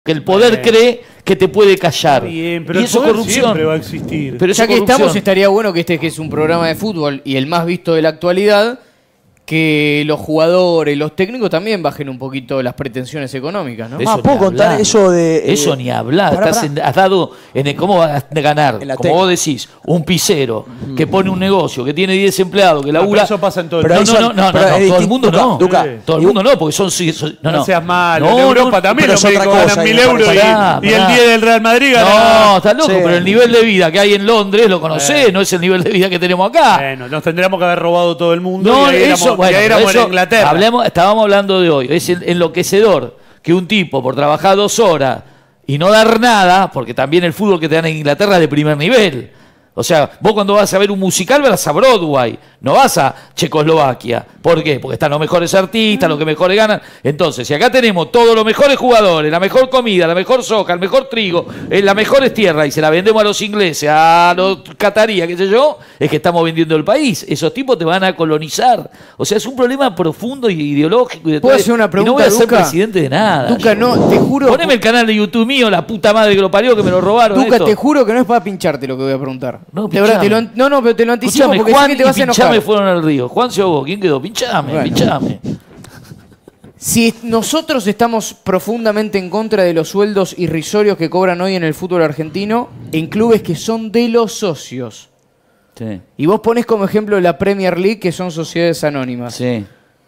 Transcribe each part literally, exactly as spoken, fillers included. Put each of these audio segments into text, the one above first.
que el poder eh. cree que te puede callar. Bien, pero y eso es corrupción. Siempre va a existir. Pero ya que estamos, estaría bueno que este que es un programa de fútbol y el más visto de la actualidad, que los jugadores, los técnicos también bajen un poquito las pretensiones económicas, ¿no? Ah, ¿puedo contar hablar. eso de...? Eh, eso ni hablar. Pará, Estás pará. en, has dado en el, ¿cómo vas a ganar? Como vos decís, un pisero mm. que pone un negocio, que tiene diez empleados, que labura... No, eso pasa en todo el mundo. No, no, no, no, no, no todo el mundo Duca, no. Duca. Todo el mundo no, porque son... son no, no. no seas malo. No, en Europa no, también los pero médicos es otra ganan cosa, mil y euros pará, y, y pará. el día del Real Madrid gana... No, estás loco, Sí. pero el nivel de vida que hay en Londres, lo conocés, Eh. no es el nivel de vida que tenemos acá. Bueno, nos tendríamos que haber robado todo el mundo No, y ahí eso, éramos, bueno, y ahí éramos eso, en Inglaterra. Hablemos, estábamos hablando de hoy. Es enloquecedor que un tipo por trabajar dos horas y no dar nada, porque también el fútbol que te dan en Inglaterra es de primer nivel. O sea, vos cuando vas a ver un musical vas a Broadway, no vas a Checoslovaquia. ¿Por qué? Porque están los mejores artistas, los que mejores ganan. Entonces, si acá tenemos todos los mejores jugadores, la mejor comida, la mejor soja, el mejor trigo, eh, las mejores tierras, y se la vendemos a los ingleses, a los cataríes, qué sé yo, es que estamos vendiendo el país. Esos tipos te van a colonizar. O sea, es un problema profundo y ideológico. Y de ¿Puedo todo. hacer una pregunta, y no voy a ser Duca? presidente de nada. Duca, yo. no, te juro... Poneme el canal de YouTube mío, la puta madre que lo parió, que me lo robaron. Duca, esto. te juro que no es para pincharte lo que voy a preguntar. No, de verdad, te lo, no, no, pero te lo anticipo Escuchame, porque Juan sé que te vas a y enojar. Pinchame fueron al río. Juan se ahogó. ¿Quién quedó? Pinchame, Bueno. pinchame. Si nosotros estamos profundamente en contra de los sueldos irrisorios que cobran hoy en el fútbol argentino, en clubes que son de los socios. Sí, Y vos ponés como ejemplo la Premier League, que son sociedades anónimas. sí.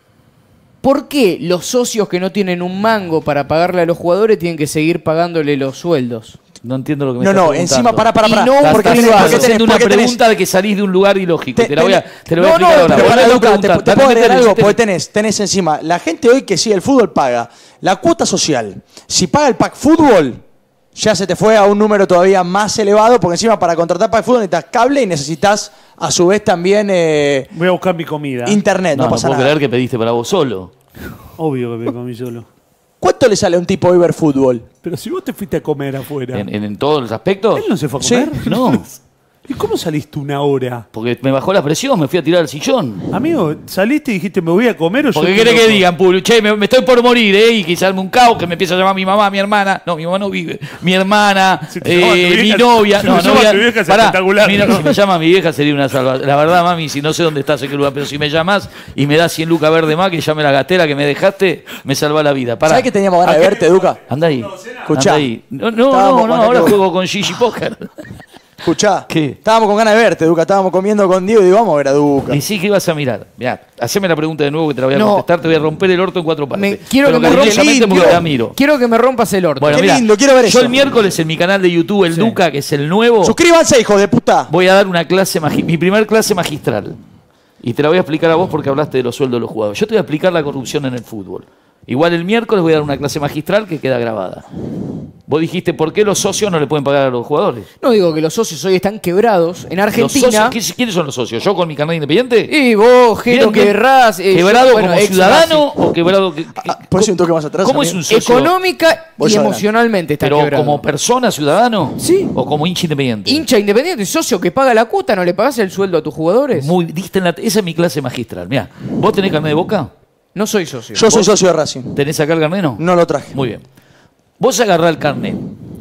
¿Por qué los socios que no tienen un mango para pagarle a los jugadores tienen que seguir pagándole los sueldos? No entiendo lo que me No, estás no, preguntando. encima, para, para, Y para. no, Estás- porque estás- tenés- estás porque haciendo tenés- una porque tenés- pregunta de que salís de un lugar ilógico. Te- Te, la voy a, te lo voy a no, explicar no, ahora. pero Volvé pará, a Duca, te, preguntar. te Dame puedo agregar tenés, algo, tenés. porque tenés, tenés encima. La gente hoy que sí, el fútbol paga. La cuota social, si paga el pack fútbol, ya se te fue a un número todavía más elevado, porque encima para contratar pack fútbol necesitas cable y necesitas a su vez también eh, Voy a buscar mi comida. internet, no, No, no pasa puedo nada. creer que pediste para vos solo. Obvio que me comí solo. ¿Cuánto le sale a un tipo hoy ver fútbol? Pero si vos te fuiste a comer afuera. ¿En, en, en todos los aspectos? ¿Él no se fue a Sí. comer? No. ¿Y cómo saliste una hora? Porque me bajó la presión, me fui a tirar al sillón. Amigo, saliste y dijiste, me voy a comer o yo... Porque te querés que loco? digan, público, che, me, me estoy por morir, ¿eh? Y quizás me un caos que me empieza a llamar mi mamá, mi hermana. No, mi mamá no vive. Mi hermana, Si te llama eh, tu vieja, mi novia. si No, te llama novia. tu vieja es Pará, espectacular. mi no- si me llama mi vieja sería una salvación. La verdad, mami, si no sé dónde estás en qué lugar, pero si me llamas y me das cien lucas verde más, que ya me la gasté, la que me dejaste, me salva la vida. Pará. ¿Sabés que teníamos ganas de verte, Duca? Anda ahí. Escuchá. Anda ahí. No, no, Estábamos no, no, con ahora aquel- juego con Gigi Poker. Escuchá. ¿Qué? Estábamos con ganas de verte, Duca. Estábamos comiendo con Diego y digo, vamos a ver a Duca. Y sí que ibas a mirar. Mirá, haceme la pregunta de nuevo que te la voy a No. contestar. Te voy a romper el orto en cuatro partes. Me- quiero Pero que me cariñosamente rompas- porque quiero- te admiro. Quiero que me rompas el orto. Bueno, Qué mirá, lindo, quiero ver yo eso. el miércoles en mi canal de YouTube, el Sí. Duca, que es el nuevo, Suscríbanse, hijo de puta. voy a dar una clase, magi- mi primer clase magistral. Y te la voy a explicar a vos porque hablaste de los sueldos de los jugadores. Yo te voy a explicar la corrupción en el fútbol. Igual el miércoles voy a dar una clase magistral que queda grabada. Vos dijiste, ¿por qué los socios no le pueden pagar a los jugadores? No digo que los socios hoy están quebrados. En ¿Los Argentina... socios, ¿qué- ¿Quiénes son los socios? ¿Yo con mi canal independiente? Y vos, Jero, Bien, bien. querrás... eh, ¿Quebrado yo, bueno, como ex ciudadano o quebrado? que- que- Ah, ¿puedes ir un toque más atrás, ¿Cómo es amigo? un socio? Económica Voy y yo emocionalmente está ¿Pero quebrado. como persona, ciudadano? Sí. ¿O como hincha independiente? Hincha independiente, socio que paga la cuota, ¿no le pagás el sueldo a tus jugadores? Muy, diste en la- esa es mi clase magistral. Mirá, ¿vos tenés carnet de Boca? No soy socio. Yo soy ¿Vos? socio de Racing. ¿Tenés acá el carnet? No. No lo traje. Muy bien. Vos agarrás el carnet.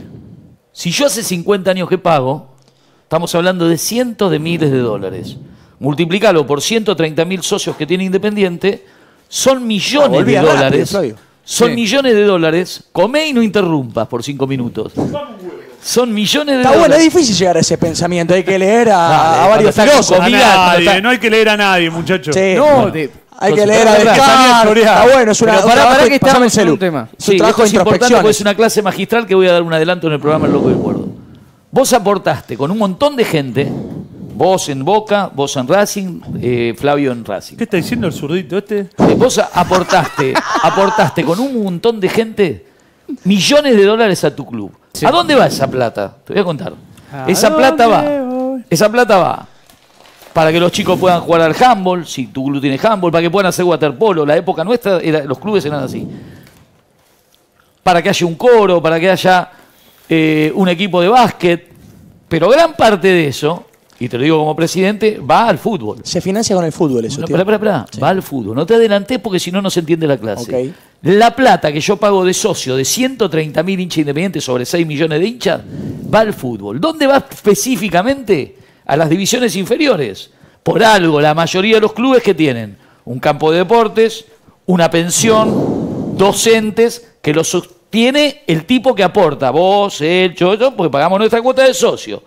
Si yo hace cincuenta años que pago, estamos hablando de cientos de miles de dólares. Multiplicalo por ciento treinta mil socios que tiene Independiente, son millones Ah, volví de a rápido, dólares. Flavio. Son Sí. millones de dólares. Comé y no interrumpas por cinco minutos. Son millones de Está bueno, es dólares. difícil llegar a ese pensamiento. Hay que leer a, Dale, a cuando varios estás con filósofos. A comida, nadie, cuando está- no hay que leer a nadie, muchachos. Sí. No, Bueno. de- Hay que Entonces, leer a pero pará, Descartes. salí a chorear. Está bueno, es una. Pero un pará, trabajo- pará que pasame estamos el celu. en un tema. Es un Sí, trabajo esto de es importante introspección. porque es una clase magistral que voy a dar un adelanto en el programa El Loco del Gordo. Vos aportaste con un montón de gente, vos en Boca, vos en Racing, eh, Flavio en Racing. ¿Qué está diciendo el zurdito este? Eh, vos a- aportaste, aportaste con un montón de gente millones de dólares a tu club. Sí. ¿A dónde va esa plata? Te voy a contar. ¿A Esa plata dónde va. voy? Esa plata va para que los chicos puedan jugar al handball, si tu club tiene handball, para que puedan hacer waterpolo. La época nuestra, era, los clubes eran así. Para que haya un coro, para que haya eh, un equipo de básquet. Pero gran parte de eso, y te lo digo como presidente, va al fútbol. Se financia con el fútbol eso, No, tío. pará, pará, pará. Sí. Va al fútbol. No te adelantés porque si no, no se entiende la clase. Ok. La plata que yo pago de socio de ciento treinta mil hinchas independientes sobre seis millones de hinchas, va al fútbol. ¿Dónde va específicamente? A las divisiones inferiores. Por algo, la mayoría de los clubes que tienen un campo de deportes, una pensión, docentes, que lo sostiene el tipo que aporta. Vos, él, yo, yo, porque pagamos nuestra cuota de socio.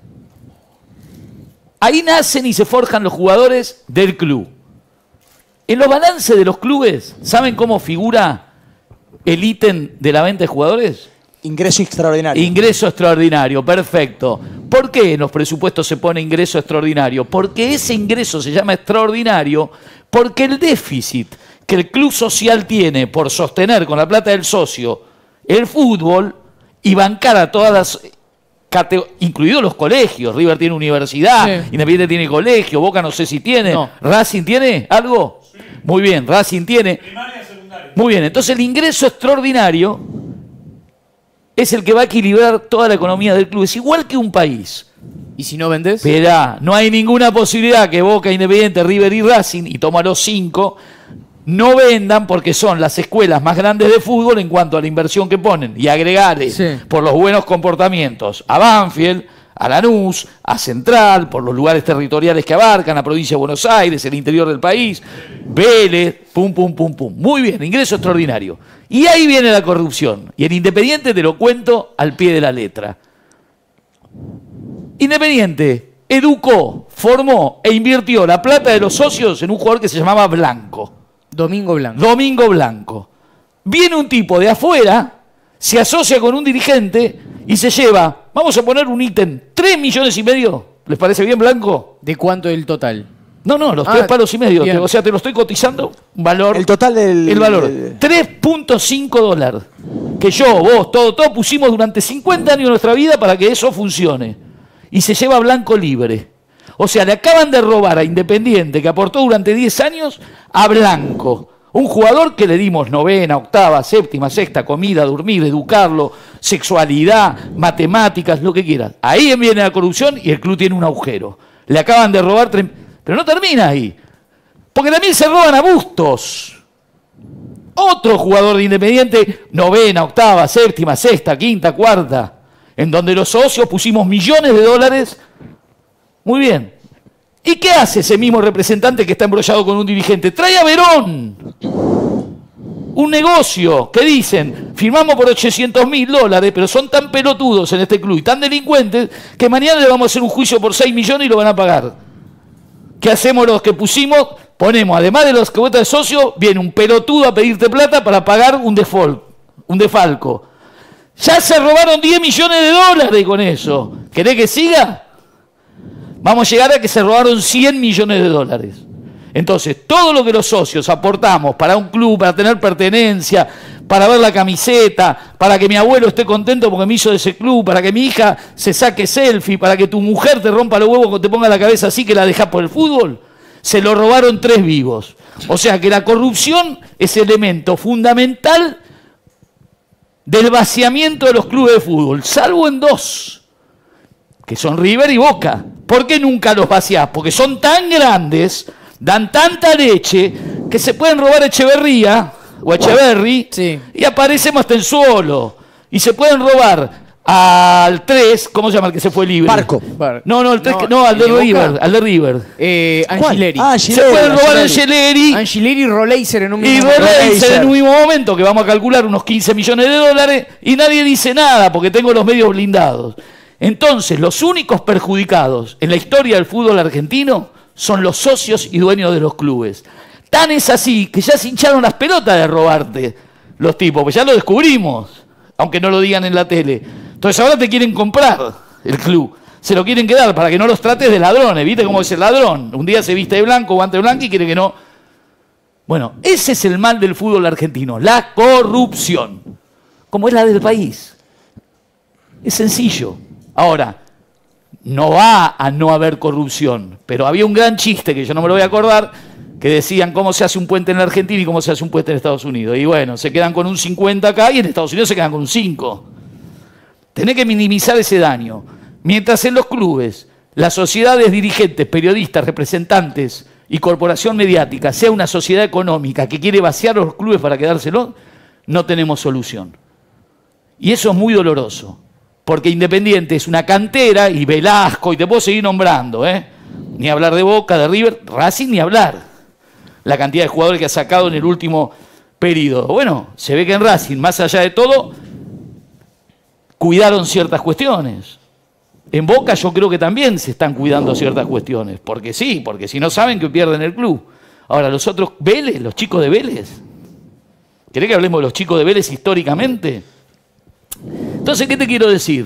Ahí nacen y se forjan los jugadores del club. En los balances de los clubes, ¿saben cómo figura el ítem de la venta de jugadores? Ingreso extraordinario. Ingreso extraordinario, perfecto. ¿Por qué en los presupuestos se pone ingreso extraordinario? Porque ese ingreso se llama extraordinario porque el déficit que el club social tiene por sostener con la plata del socio el fútbol y bancar a todas las... incluidos los colegios. River tiene universidad, Sí. Independiente tiene colegio, Boca no sé si tiene. No. ¿Racing tiene algo? Sí. Muy bien, Racing tiene. Primaria, secundaria. Muy bien, entonces el ingreso extraordinario es el que va a equilibrar toda la economía del club. Es igual que un país. ¿Y si no vendés? Esperá, no hay ninguna posibilidad que Boca, Independiente, River y Racing, y toma los cinco, no vendan porque son las escuelas más grandes de fútbol en cuanto a la inversión que ponen. Y agregarle Sí. por los buenos comportamientos a Banfield, a Lanús, a Central, por los lugares territoriales que abarcan, a provincia de Buenos Aires, el interior del país, Vélez, pum, pum, pum, pum. Muy bien, ingreso extraordinario. Y ahí viene la corrupción. Y el Independiente te lo cuento al pie de la letra. Independiente educó, formó e invirtió la plata de los socios en un jugador que se llamaba Blanco. Domingo Blanco. Domingo Blanco. Viene un tipo de afuera, se asocia con un dirigente y se lleva, vamos a poner un ítem, tres millones y medio. ¿Les parece bien, Blanco? ¿De cuánto es el total? No, no, los Ah, tres palos y medio. bien. O sea, te lo estoy cotizando, un valor. El total del... El valor. del- tres punto cinco dólares. Que yo, vos, todo, todo pusimos durante cincuenta años de nuestra vida para que eso funcione. Y se lleva Blanco libre. O sea, le acaban de robar a Independiente, que aportó durante diez años, a Blanco. Un jugador que le dimos novena, octava, séptima, sexta, comida, dormir, educarlo, sexualidad, matemáticas, lo que quieras. Ahí viene la corrupción y el club tiene un agujero. Le acaban de robar... tre- Pero no termina ahí. Porque también se roban a Bustos. Otro jugador de Independiente, novena, octava, séptima, sexta, quinta, cuarta, en donde los socios pusimos millones de dólares. Muy bien. ¿Y qué hace ese mismo representante que está embrollado con un dirigente? Trae a Verón. Un negocio que dicen, firmamos por ochocientos mil dólares, pero son tan pelotudos en este club y tan delincuentes que mañana le vamos a hacer un juicio por seis millones y lo van a pagar. ¿Qué hacemos los que pusimos? Ponemos, además de los que votan de socio, viene un pelotudo a pedirte plata para pagar un default, un defalco. Ya se robaron diez millones de dólares con eso. ¿Querés que siga? Vamos a llegar a que se robaron cien millones de dólares. Entonces, todo lo que los socios aportamos para un club, para tener pertenencia, para ver la camiseta, para que mi abuelo esté contento porque me hizo de ese club, para que mi hija se saque selfie, para que tu mujer te rompa los huevos cuando te ponga la cabeza así que la dejás por el fútbol, se lo robaron tres vivos. O sea que la corrupción es elemento fundamental del vaciamiento de los clubes de fútbol, salvo en dos, que son River y Boca. ¿Por qué nunca los vaciás? Porque son tan grandes, dan tanta leche, que se pueden robar Echeverría o Echeverry Sí. y aparece Mastenzuolo. Y se pueden robar al tres, ¿cómo se llama el que se fue libre? Barco. Bar- No, no, el tres, No, que- no, al de ¿el de Boca? River, al de River. Eh, ¿Cuál? Angileri. Ah, Se Angileri, pueden robar a Angileri. Angeleri Angileri y Roleiser en un y mismo Roleiser en un Roleiser. mismo momento, que vamos a calcular unos quince millones de dólares, y nadie dice nada porque tengo los medios blindados. Entonces, los únicos perjudicados en la historia del fútbol argentino son los socios y dueños de los clubes. Tan es así que ya se hincharon las pelotas de robarte los tipos, pues ya lo descubrimos, aunque no lo digan en la tele. Entonces ahora te quieren comprar el club, se lo quieren quedar para que no los trates de ladrones, ¿viste cómo es el ladrón? Un día se viste de blanco, guante blanco y quiere que no... Bueno, ese es el mal del fútbol argentino, la corrupción, como es la del país. Es sencillo. Ahora, no va a no haber corrupción, pero había un gran chiste que yo no me lo voy a acordar, que decían cómo se hace un puente en la Argentina y cómo se hace un puente en Estados Unidos. Y bueno, se quedan con un cincuenta acá y en Estados Unidos se quedan con un cinco. Tenés que minimizar ese daño. Mientras en los clubes las sociedades dirigentes, periodistas, representantes y corporación mediática sea una sociedad económica que quiere vaciar los clubes para quedárselo, no tenemos solución. Y eso es muy doloroso, porque Independiente es una cantera y Velasco, y te puedo seguir nombrando, ¿eh? Ni hablar de Boca, de River, Racing ni hablar. La cantidad de jugadores que ha sacado en el último periodo. Bueno, se ve que en Racing, más allá de todo, cuidaron ciertas cuestiones. En Boca yo creo que también se están cuidando ciertas cuestiones. Porque sí, porque si no saben que pierden el club. Ahora, los otros, Vélez, los chicos de Vélez. ¿Querés que hablemos de los chicos de Vélez históricamente? Entonces, ¿qué te quiero decir?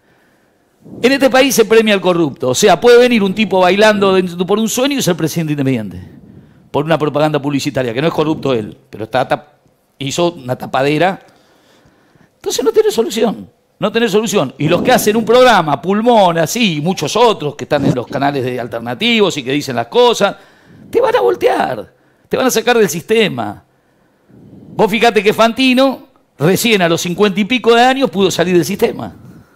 En este país se premia al corrupto. O sea, puede venir un tipo bailando por un sueño y ser presidente independiente. Por una propaganda publicitaria, que no es corrupto él, pero está tap- hizo una tapadera. Entonces no tiene solución. No tenés solución. Y los que hacen un programa, Pulmón, así, y muchos otros que están en los canales de alternativos y que dicen las cosas, te van a voltear, te van a sacar del sistema. Vos fíjate que Fantino, recién a los cincuenta y pico de años, pudo salir del sistema.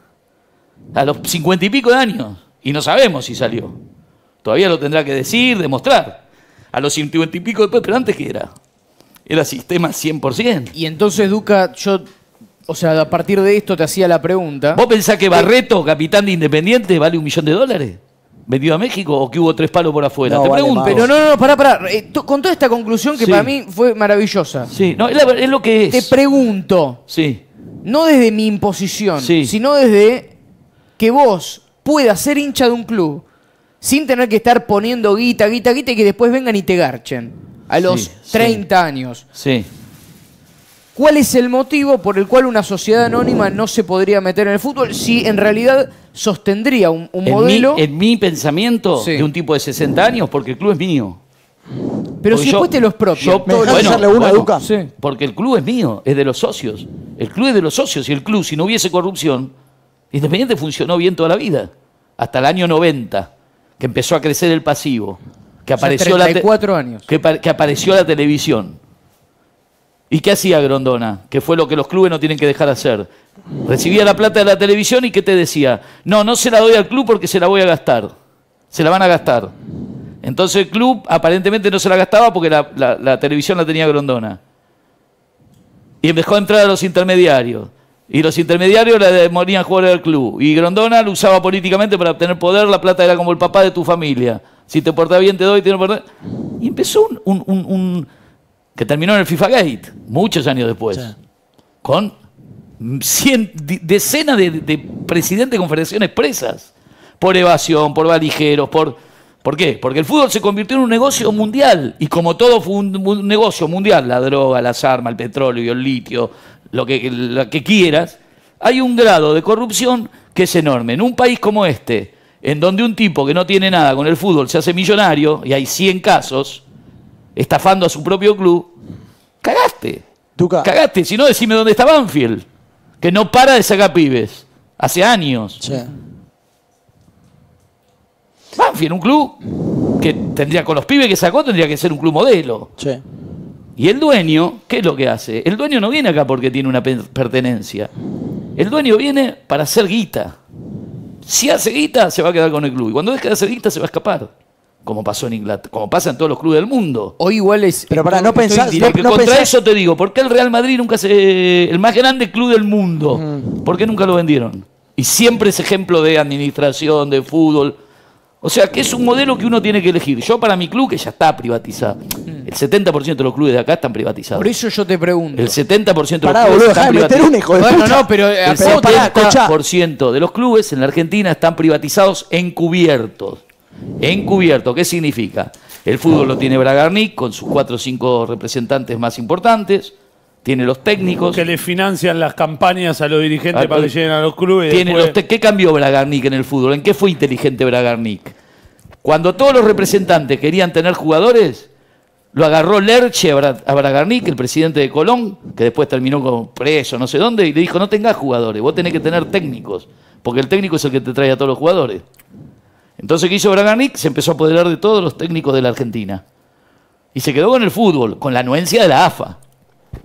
A los cincuenta y pico de años. Y no sabemos si salió. Todavía lo tendrá que decir, demostrar. A los cincuenta y pico después, pero antes, ¿qué era? Era sistema cien por ciento. Y entonces, Duca, yo... O sea, a partir de esto te hacía la pregunta. ¿Vos pensás que Barreto, capitán de Independiente, vale un millón de dólares? ¿Vendido a México o que hubo tres palos por afuera? No, Te vale pregunto. más. Pero no, no, no, pará, pará. Eh, to- con toda esta conclusión que Sí. para mí fue maravillosa. Sí, no, es, la- es lo que es. Te pregunto, Sí, no desde mi imposición, Sí. sino desde que vos puedas ser hincha de un club sin tener que estar poniendo guita, guita, guita y que después vengan y te garchen a los Sí, sí. treinta años. sí. ¿Cuál es el motivo por el cual una sociedad anónima no se podría meter en el fútbol si en realidad sostendría un, un En, modelo? mi, en mi pensamiento, Sí. de un tipo de sesenta años, porque el club es mío. Pero porque si yo- después te los propios. yo- ¿Me dejás Bueno, hacerle una, bueno. Duca? Sí. Porque el club es mío, es de los socios. El club es de los socios y el club, si no hubiese corrupción, Independiente funcionó bien toda la vida. Hasta el año noventa, que empezó a crecer el pasivo. Que O sea, apareció, la, te- treinta y cuatro años. que, pa- que apareció la televisión. ¿Y qué hacía Grondona? Que fue lo que los clubes no tienen que dejar de hacer. Recibía la plata de la televisión y ¿qué te decía? No, no se la doy al club porque se la voy a gastar. Se la van a gastar. Entonces el club aparentemente no se la gastaba porque la, la- la televisión la tenía Grondona. Y dejó entrar a los intermediarios. Y los intermediarios le morían jugadores del club. Y Grondona lo usaba políticamente para obtener poder. La plata era como el papá de tu familia. Si te portás bien te doy, te no portás... Y empezó un... un- un- un- que terminó en el FIFA Gate, muchos años después. Sí. Con cien, di- decenas de, de presidentes de confederaciones presas. Por evasión, por valijeros, por... ¿Por qué? Porque el fútbol se convirtió en un negocio mundial. Y como todo fue un, un negocio mundial, la droga, las armas, el petróleo, el litio, lo que, lo que quieras, hay un grado de corrupción que es enorme. En un país como este, en donde un tipo que no tiene nada con el fútbol se hace millonario, y hay cien casos, estafando a su propio club, cagaste. Duca. Cagaste. Si no, decime dónde está Banfield, que no para de sacar pibes. Hace años. Sí. Banfield, un club que tendría, con los pibes que sacó, tendría que ser un club modelo. Sí. Y el dueño, ¿qué es lo que hace? El dueño no viene acá porque tiene una pe- pertenencia. El dueño viene para hacer guita. Si hace guita, se va a quedar con el club. Y cuando deje de hacer guita, se va a escapar. Como pasó en Inglaterra, como pasa en todos los clubes del mundo. Hoy igual es... Pero pará, no estoy pensás- indirecto. Porque no contra pensás- eso te digo, ¿por qué el Real Madrid nunca se... el más grande club del mundo? ¿Por qué nunca lo vendieron? Y siempre es ejemplo de administración, de fútbol. O sea, que es un modelo que uno tiene que elegir. Yo para mi club, que ya está privatizado. El setenta por ciento de los clubes de acá están privatizados. Por eso yo te pregunto. El setenta por ciento de los Pará, clubes boludo, están dejá de meter un hijo de Bueno, puta. no, pero, eh, el Pero pará, escuchá. setenta por ciento de los clubes en la Argentina están privatizados encubiertos. Encubierto, ¿qué significa? El fútbol lo tiene Bragarnik con sus cuatro o cinco representantes más importantes, tiene los técnicos, Que le financian las campañas a los dirigentes Ah, para que lleguen a los clubes. y tiene después- los te- ¿qué cambió Bragarnik en el fútbol? ¿En qué fue inteligente Bragarnik? Cuando todos los representantes querían tener jugadores, lo agarró Lerche a Bra- a Bragarnik, el presidente de Colón, que después terminó como preso, no sé dónde, y le dijo, no tengas jugadores, vos tenés que tener técnicos, porque el técnico es el que te trae a todos los jugadores. Entonces, ¿qué hizo Bragarnik? Se empezó a apoderar de todos los técnicos de la Argentina. Y se quedó con el fútbol, con la anuencia de la A F A.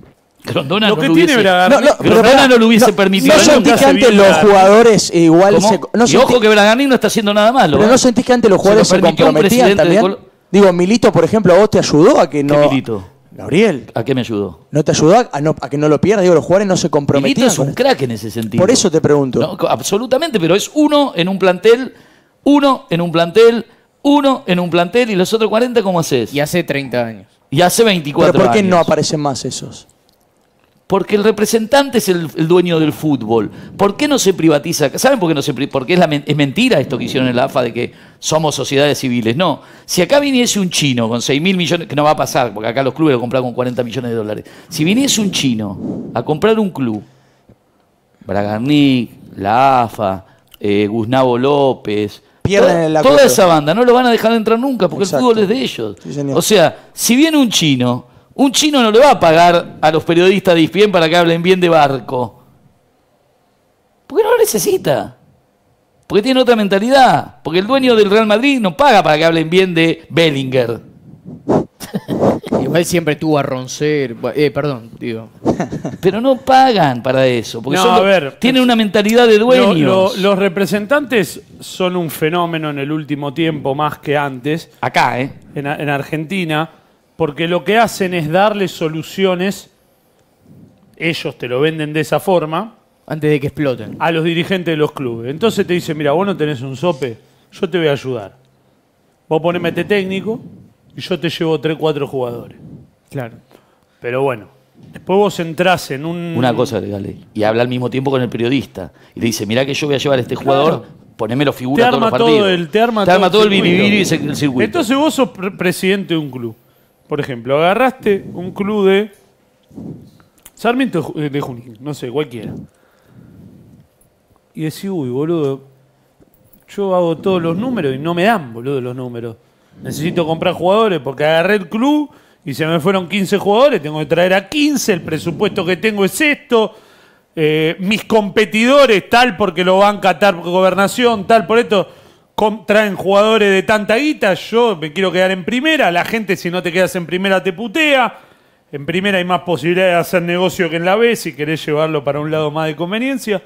Grondona Lo no que lo tiene hubiese, Bragarnik- no, no, Grondona no lo hubiese no, permitido. ¿No Igual sentís nunca que se antes vio los nada. jugadores igual ¿Cómo? se... No y sentís- ojo que Bragarnik no está haciendo nada malo. Pero ¿eh? no sentís que antes los Se jugadores lo se, permitió un comprometían presidente de también. Col- Digo, Milito, por ejemplo, ¿a vos te ayudó a que no... ¿Qué Milito? Gabriel, ¿A qué me ayudó? ¿no te ayudó a, no- a que no lo pierdas? Digo, los jugadores no se Milito comprometían. es un con- crack en ese sentido. Por eso te pregunto. No, co- absolutamente, pero es uno en un plantel, uno en un plantel, uno en un plantel y los otros cuarenta, ¿cómo haces? Y hace treinta años. Y hace veinticuatro ¿Pero por qué años. no aparecen más esos? Porque el representante es el, el dueño del fútbol. ¿Por qué no se privatiza? ¿Saben por qué no se pri- Porque es, la men- es mentira esto que hicieron en la A F A de que somos sociedades civiles. No. Si acá viniese un chino con seis mil millones, que no va a pasar, porque acá los clubes lo compran con cuarenta millones de dólares. Si viniese un chino a comprar un club, Bragarnik, la A F A, eh, Gustavo López, Pierden toda, el toda acuerdo. esa banda, no lo van a dejar entrar nunca, porque Exacto. el fútbol es de ellos. Sí, señor. O sea, si viene un chino, un chino no le va a pagar a los periodistas de E S P N para que hablen bien de Barco. Porque no lo necesita. Porque tiene otra mentalidad. Porque el dueño del Real Madrid no paga para que hablen bien de Bellinger. Igual siempre tuvo a Roncer. Eh, perdón, digo. Pero no pagan para eso. Porque No, son a lo- ver, tienen una mentalidad de Lo- dueños. lo- los representantes son un fenómeno en el último tiempo más que antes Acá, ¿eh? en, en Argentina, porque lo que hacen es darle soluciones, ellos te lo venden de esa forma, Antes de que exploten. a los dirigentes de los clubes. Entonces te dicen, mira, vos no tenés un sope, yo te voy a ayudar. Vos poneme este técnico y yo te llevo tres, cuatro jugadores. Claro. Pero bueno, después vos entrás en un... Una cosa, regale. Y habla al mismo tiempo con el periodista. Y le dice, mirá que yo voy a llevar a este jugador, ponémelo Te figura todos arma, los partidos. todo el, te arma, todo, todo el biribiri y se- el circuito. Entonces vos sos pre- presidente de un club. Por ejemplo, agarraste un club de Sarmiento de Ju- de Junín, no sé, cualquiera. Y decís, uy, boludo, yo hago todos los números y no me dan, boludo, los números. Necesito comprar jugadores porque agarré el club y se me fueron quince jugadores, tengo que traer a quince, el presupuesto que tengo es esto. Eh, mis competidores, tal porque lo banca tal gobernación, tal por esto, com- traen jugadores de tanta guita, yo me quiero quedar en primera, la gente si no te quedas en primera te putea, en primera hay más posibilidades de hacer negocio que en la B si querés llevarlo para un lado más de conveniencia.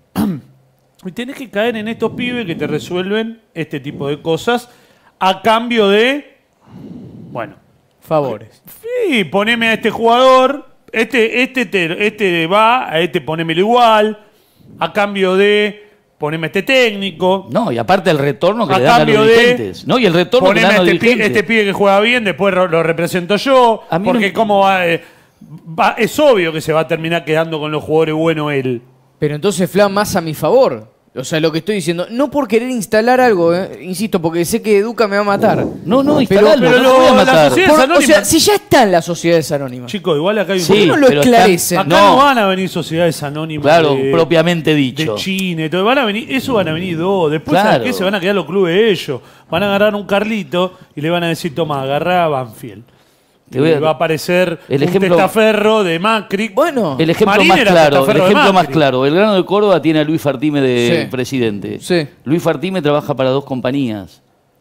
Y tenés que caer en estos pibes que te resuelven este tipo de cosas a cambio de, bueno, Favores. sí, poneme a este jugador, este, este, te- este va, a este ponémelo igual, a cambio de poneme a este técnico, No, y aparte el retorno que a le dan a cambio los de dirigentes. No, y el retorno que le poneme dan a a los este, pi- dirigentes. este pibe que juega bien, después lo, lo represento yo, A mí porque no- cómo va, eh, va- es obvio que se va a terminar quedando con los jugadores buenos él. Pero entonces Fla más a mi favor. O sea, lo que estoy diciendo, no por querer instalar algo, eh, insisto, porque sé que Educa me va a matar. No, no, Pero- instalalo, pero no lo- te voy a la matar. sociedad- Por- o anónimas. sea, si ya están las sociedades anónimas. Chicos, igual acá hay un Sí, ¿Por qué no lo pero están- esclarecen? Acá No. no. van a venir sociedades anónimas. Claro, de- propiamente de dicho. China y todo. Van a venir, eso van a venir dos. Después, Claro. ¿sabes qué? Se van a quedar los clubes ellos. Van a agarrar un Carlito y le van a decir, toma, agarrá a Banfield. Te voy a- Y va a aparecer el un ejemplo- testaferro de Macri. Bueno, El ejemplo Marín más era claro, el testaferro de ejemplo más Macri. claro. El Grano de Córdoba tiene a Luis Fartime de Sí. presidente. Sí. Luis Fartime trabaja para dos compañías.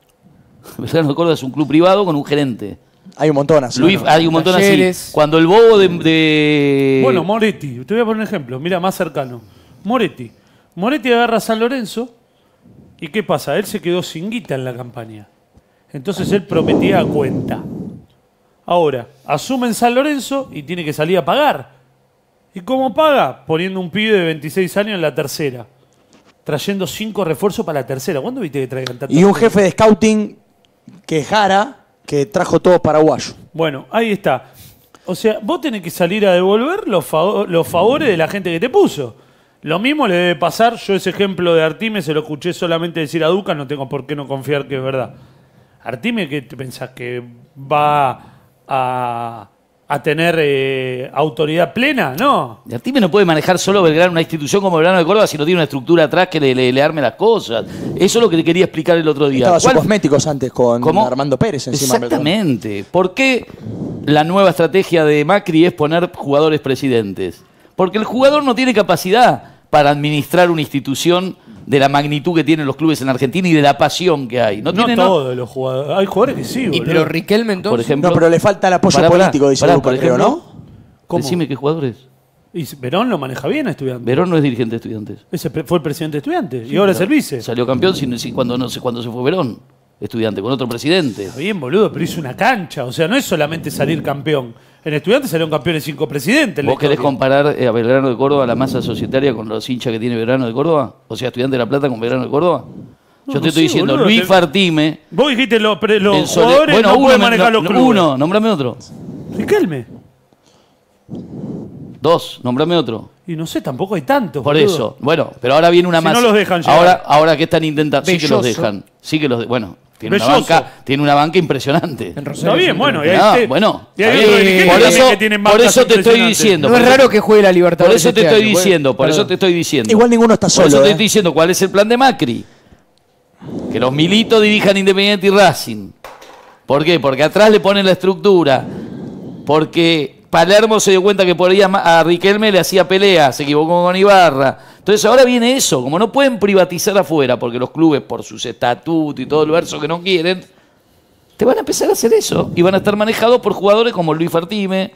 El Grano de Córdoba es un club privado con un gerente. Hay un montón así. Luis, ¿no? hay un montón Talleres. así. Cuando el bobo de, de- Bueno, Moretti. Te voy a poner un ejemplo. Mira, más cercano. Moretti. Moretti agarra a San Lorenzo. ¿Y qué pasa? Él se quedó sin guita en la campaña. Entonces él prometía a cuenta. Ahora, asume en San Lorenzo y tiene que salir a pagar. ¿Y cómo paga? Poniendo un pibe de veintiséis años en la tercera. Trayendo cinco refuerzos para la tercera. ¿Cuándo viste que traigan tantos Y un refuerzos? jefe de scouting que es Jara, que trajo todo paraguayo. Bueno, ahí está. O sea, vos tenés que salir a devolver los, fav- los favores de la gente que te puso. Lo mismo le debe pasar, yo ese ejemplo de Artime se lo escuché solamente decir a Duca, no tengo por qué no confiar que es verdad. Artime, ¿qué te pensás? ¿Que va a, a tener eh, autoridad plena? No. Y Artime no puede manejar solo Belgrano, una institución como Belgrano de Córdoba, si no tiene una estructura atrás que le, le- le arme las cosas. Eso es lo que te quería explicar el otro día. Estaba sus ¿Cuál- cosméticos antes con ¿Cómo? Armando Pérez encima. me acuerdo. Exactamente. ¿Por qué la nueva estrategia de Macri es poner jugadores presidentes? Porque el jugador no tiene capacidad para administrar una institución de la magnitud que tienen los clubes en Argentina y de la pasión que hay. No, No, tiene, no- todos los jugadores. Hay jugadores que sí, y boludo. pero Riquelme entonces. Por ejemplo, No, pero le falta el apoyo Pará, pará, político, dice pará, Luca, por creo, ejemplo, ¿no? ¿Cómo? Decime qué jugadores. Y Verón lo maneja bien a Estudiantes. Verón no es dirigente de Estudiantes. Ese pre- fue el presidente de Estudiantes. Y ahora es el vice. Salió campeón sin, sin- cuando no sé cuándo se fue Verón. Estudiante, con otro presidente. Está bien, boludo, pero hizo una cancha. O sea, no es solamente salir campeón. En Estudiantes salieron campeones cinco presidentes. en la ¿Vos querés historia. comparar eh, a Belgrano de Córdoba, la masa societaria, con los hinchas que tiene Belgrano de Córdoba? O sea, Estudiante de La Plata con Belgrano de Córdoba. No, Yo te no estoy sé, diciendo, boludo, Luis te- Fartime. Vos dijiste los, pre- los en Sole- jugadores bueno, no uno, pueden me- manejar no, los clubes. Uno, nombrame otro. Riquelme. Dos, nombrame otro. Y no sé, tampoco hay tantos. Por boludo. eso. Bueno, pero ahora viene una Si más. no los dejan llegar. Ahora, ahora que están intentando. Sí que los Belloso. dejan. Sí que los de- Bueno, tiene una, Belloso. banca, tiene una banca impresionante. En Rosario Está bien, Central. bueno. Y hay, Ah, te- bueno, y hay está otros bien. dirigentes Por también eso- que tienen por bancas eso te estoy impresionantes. diciendo. No es por raro eso- que juegue la Por Libertadores eso te este estoy año. diciendo, por eso Perdón. te estoy diciendo. Igual ninguno está Por solo. eso te ¿eh? estoy diciendo cuál es el plan de Macri. Que los militos dirijan Independiente y Racing. ¿Por qué? Porque atrás le ponen la estructura. Porque Palermo se dio cuenta que por ahí a Ma- a Riquelme le hacía pelea, se equivocó con Ibarra. Entonces ahora viene eso, como no pueden privatizar afuera, porque los clubes por sus estatutos y todo el verso que no quieren, te van a empezar a hacer eso. Y van a estar manejados por jugadores como Luis Fartime,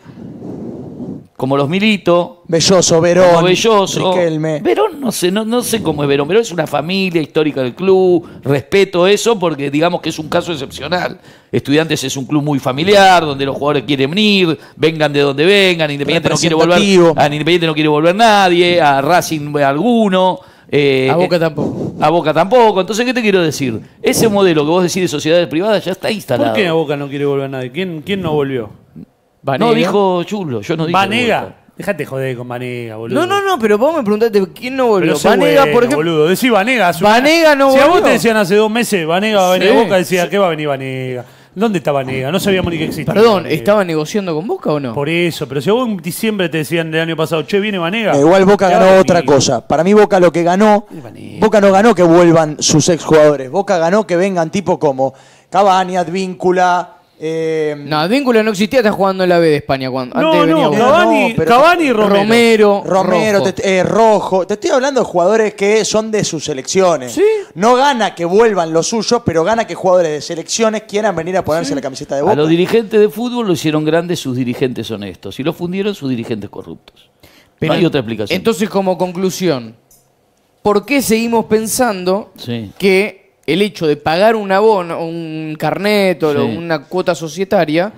como los Milito, Belloso, Verón, como Belloso. Riquelme. Verón, no sé, no, no sé cómo es Verón. Verón es una familia histórica del club. Respeto eso porque digamos que es un caso excepcional. Estudiantes es un club muy familiar, donde los jugadores quieren venir, vengan de donde vengan. Independiente no quiere volver, Representativo. a Independiente no quiere volver nadie, a Racing alguno. eh, A Boca eh, tampoco. A Boca tampoco. Entonces, ¿qué te quiero decir? Ese modelo que vos decís de sociedades privadas ya está instalado. ¿Por qué a Boca no quiere volver nadie? ¿Quién, quién no volvió? Vanega. No, dijo Chulo, yo no dije. Vanega. Déjate joder con Vanega, boludo. No, no, no, pero vos me preguntaste quién no volvió. Pero sé Vanega, bueno, por ejemplo. boludo. Decí Vanega. hace Vanega no Si a vos volvió. te decían hace dos meses, Vanega va a venir Sí. a Boca, decía, ¿qué va a venir Vanega? ¿Dónde está Vanega? No sabíamos ni que existía. Perdón, Vanega. ¿estaba negociando con Boca o no? Por eso, pero si a vos en diciembre te decían del año pasado, che, viene Vanega. Eh, igual Boca ¿qué va a ganó venir? otra cosa. Para mí Boca lo que ganó, Boca no ganó que vuelvan sus exjugadores. Boca ganó que vengan tipo como Cavani, Advíncula. Eh, No, Víncula no existía, está jugando en la B de España. Cuando, No, antes venía no, Boca. Cavani, No, pero- Cavani y Romero. Romero, Romero, Rojo. te, eh, Rojo. Te estoy hablando de jugadores que son de sus selecciones. Sí. No gana que vuelvan los suyos, pero gana que jugadores de selecciones quieran venir a ponerse la camiseta de Boca. A los dirigentes de fútbol lo hicieron grandes sus dirigentes honestos y lo fundieron sus dirigentes corruptos. Pero no hay otra explicación. Entonces, como conclusión, ¿por qué seguimos pensando Sí. que el hecho de pagar un abono, un carnet o Sí. una cuota societaria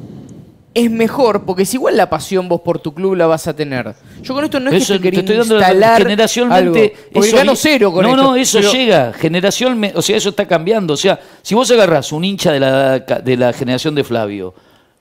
es mejor? Porque si igual la pasión vos por tu club la vas a tener. Yo con esto no es Eso que te quería estoy dando instalar generacionalmente. algo, porque eso gano lle- cero con no, esto. No, eso pero- llega. Generación, o sea, eso está cambiando. O sea, si vos agarrás un hincha de la, de la generación de Flavio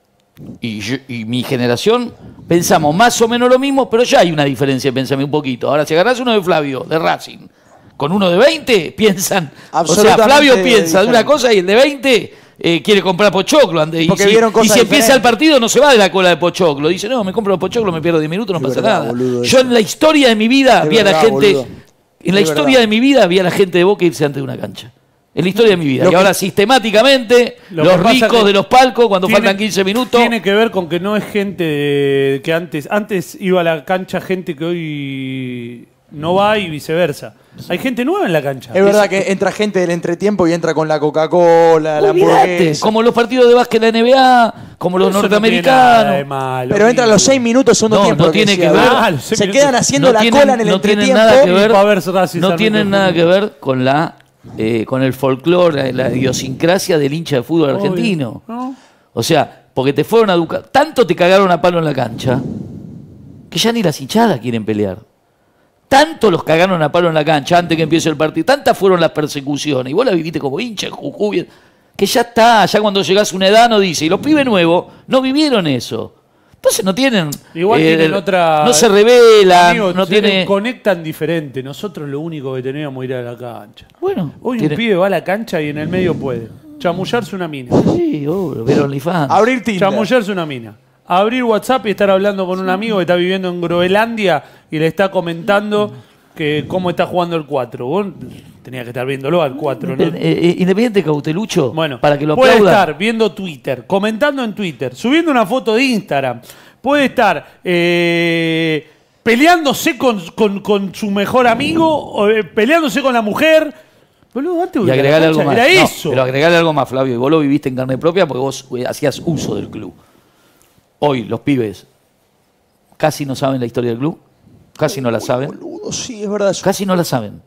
y, yo- y mi generación, pensamos más o menos lo mismo, pero ya hay una diferencia, pensame un poquito. Ahora, si agarrás uno de Flavio, de Racing, con uno de veinte, piensan. O sea, Absolutamente Flavio piensa de una diferente. cosa y el de veinte eh, quiere comprar pochoclo. ande- Y Porque si, vieron y cosas si empieza el diferentes. partido, no se va de la cola de pochoclo. Dice, no, me compro los pochoclos, me pierdo diez minutos, no Es pasa verdad, nada. boludo, Yo eso. en la historia de mi vida Es vi a la verdad, gente. boludo. En la Es historia verdad. de mi vida vi a la gente de Boca irse antes de una cancha. En la historia de mi vida. Lo y que- ahora sistemáticamente, Lo los que pasa ricos que de los palcos, cuando tiene- faltan quince minutos. Tiene que ver con que no es gente de- que antes. Antes iba a la cancha gente que hoy no va y viceversa. Hay gente nueva en la cancha. Es verdad que entra gente del entretiempo y entra con la Coca-Cola, la Olvídate, hamburguesa. como los partidos de básquet de la N B A, como los Eso no tiene nada de norteamericanos. malo, Pero entra a los amigo. seis minutos segundo No, tiempo. no lo que tiene decía, que ver. ¿verdad? Ah, los seis Se minutos. quedan haciendo No la tienen- cola en el no tienen entretiempo. nada que ver. Y pa' ver Racing No Sarmiento tienen nada que Jujuy. ver con la eh, con el folclore, la idiosincrasia del hincha de fútbol Obvio. argentino. ¿No? O sea, porque te fueron a educar. Tanto te cagaron a palo en la cancha que ya ni las hinchadas quieren pelear. Tanto los cagaron a palo en la cancha antes que empiece el partido. Tantas fueron las persecuciones. Y vos la viviste como hincha en Jujuy. Que ya está, ya cuando llegás a una edad no dice. Y los pibes nuevos no vivieron eso. Entonces no tienen. Igual eh, tienen otra. No se revelan, Amigo, no se tiene. conectan diferente. Nosotros lo único que teníamos era ir a la cancha. Bueno, Hoy tiene- un pibe va a la cancha y en el medio puede chamullarse una mina. Sí, obvio, ver OnlyFans. Abrir Tinder. Chamullarse una mina. Abrir WhatsApp y estar hablando con un amigo que está viviendo en Groenlandia y le está comentando que cómo está jugando el cuatro. Vos tenías que estar viéndolo al cuatro, ¿no? Eh, eh, Independiente Cautelucho, Bueno, para que lo puede aplaudan. estar viendo Twitter, comentando en Twitter, subiendo una foto de Instagram, puede estar eh, peleándose con, con- con su mejor amigo, o, eh, peleándose con la mujer. Boludo, antes Y de la agregarle algo cancha más. Era No, eso. pero agregarle algo más, Flavio. Y vos lo viviste en carne propia porque vos eh, hacías uso del club. Hoy los pibes casi no saben la historia del club. Casi no la saben. Boludo, sí, es verdad eso. Casi no la saben.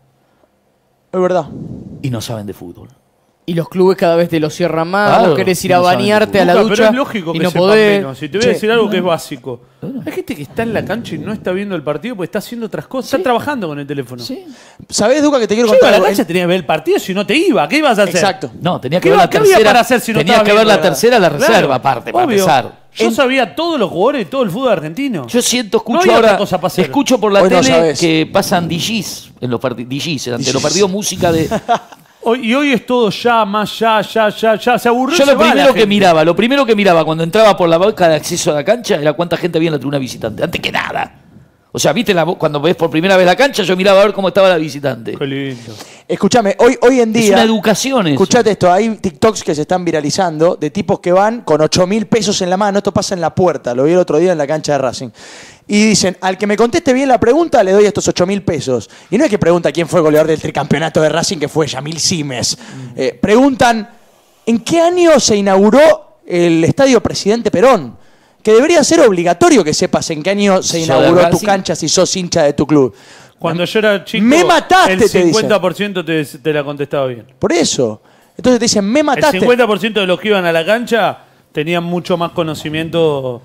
Es verdad. Y no saben de fútbol. Y los clubes cada vez te lo cierran más. Claro, Vos querés ir no a saben bañarte de a la Luca, ducha pero es lógico y que no sepan podés. menos. Si te voy a Che, decir algo que es básico. Hay gente que está en la cancha y no está viendo el partido porque está haciendo otras cosas. Está trabajando con el teléfono. Sí. ¿Sabés, Duca, que te quiero Yo iba contar a la algo? cancha, tenías que ver el partido, si no te iba. ¿Qué ibas a hacer? Exacto. No, tenía que ¿Qué ver va- la qué había tercera. para hacer si no Tenías estabas que ver viendo la tercera, la reserva, Claro, aparte, para obvio. empezar. Yo En- sabía todos los jugadores de todo el fútbol argentino. Yo siento, No escucho había ahora, otra cosa para hacer. escucho por la Hoy no tele sabés. que pasan D Js en los partidos, D Js, ante D Js. los partidos música de... Hoy, y hoy es todo ya, más ya, ya, ya, ya. Se aburrió. Yo se lo va la primero que gente. miraba, lo primero que miraba cuando entraba por la boca de acceso a la cancha era cuánta gente había en la tribuna visitante, antes que nada. O sea, viste la, cuando ves por primera vez la cancha, yo miraba a ver cómo estaba la visitante. Qué lindo. Escúchame, hoy, hoy en día. Es una educación eso. Escuchate esto, hay TikToks que se están viralizando de tipos que van con ocho mil pesos en la mano. Esto pasa en la puerta, lo vi el otro día en la cancha de Racing. Y dicen, al que me conteste bien la pregunta, le doy estos ocho mil pesos. Y no es que pregunta quién fue el goleador del tricampeonato de Racing, que fue Yamil Simes. Eh, preguntan, ¿en qué año se inauguró el Estadio Presidente Perón? Que debería ser obligatorio que sepas en qué año se ¿Sos inauguró de tu Racing? cancha si sos hincha de tu club. Cuando yo era chico, Me mataste, el te dicen. cincuenta por ciento te, te la contestaba bien. Por eso. Entonces te dicen, me El mataste. cincuenta por ciento de los que iban a la cancha tenían mucho más conocimiento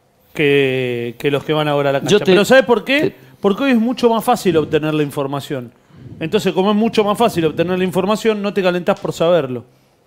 que, que los que van ahora a la cancha. Yo te- Pero ¿sabes por qué? te- Porque hoy es mucho más fácil obtener la información. Entonces, como es mucho más fácil obtener la información, no te calentás por saberlo.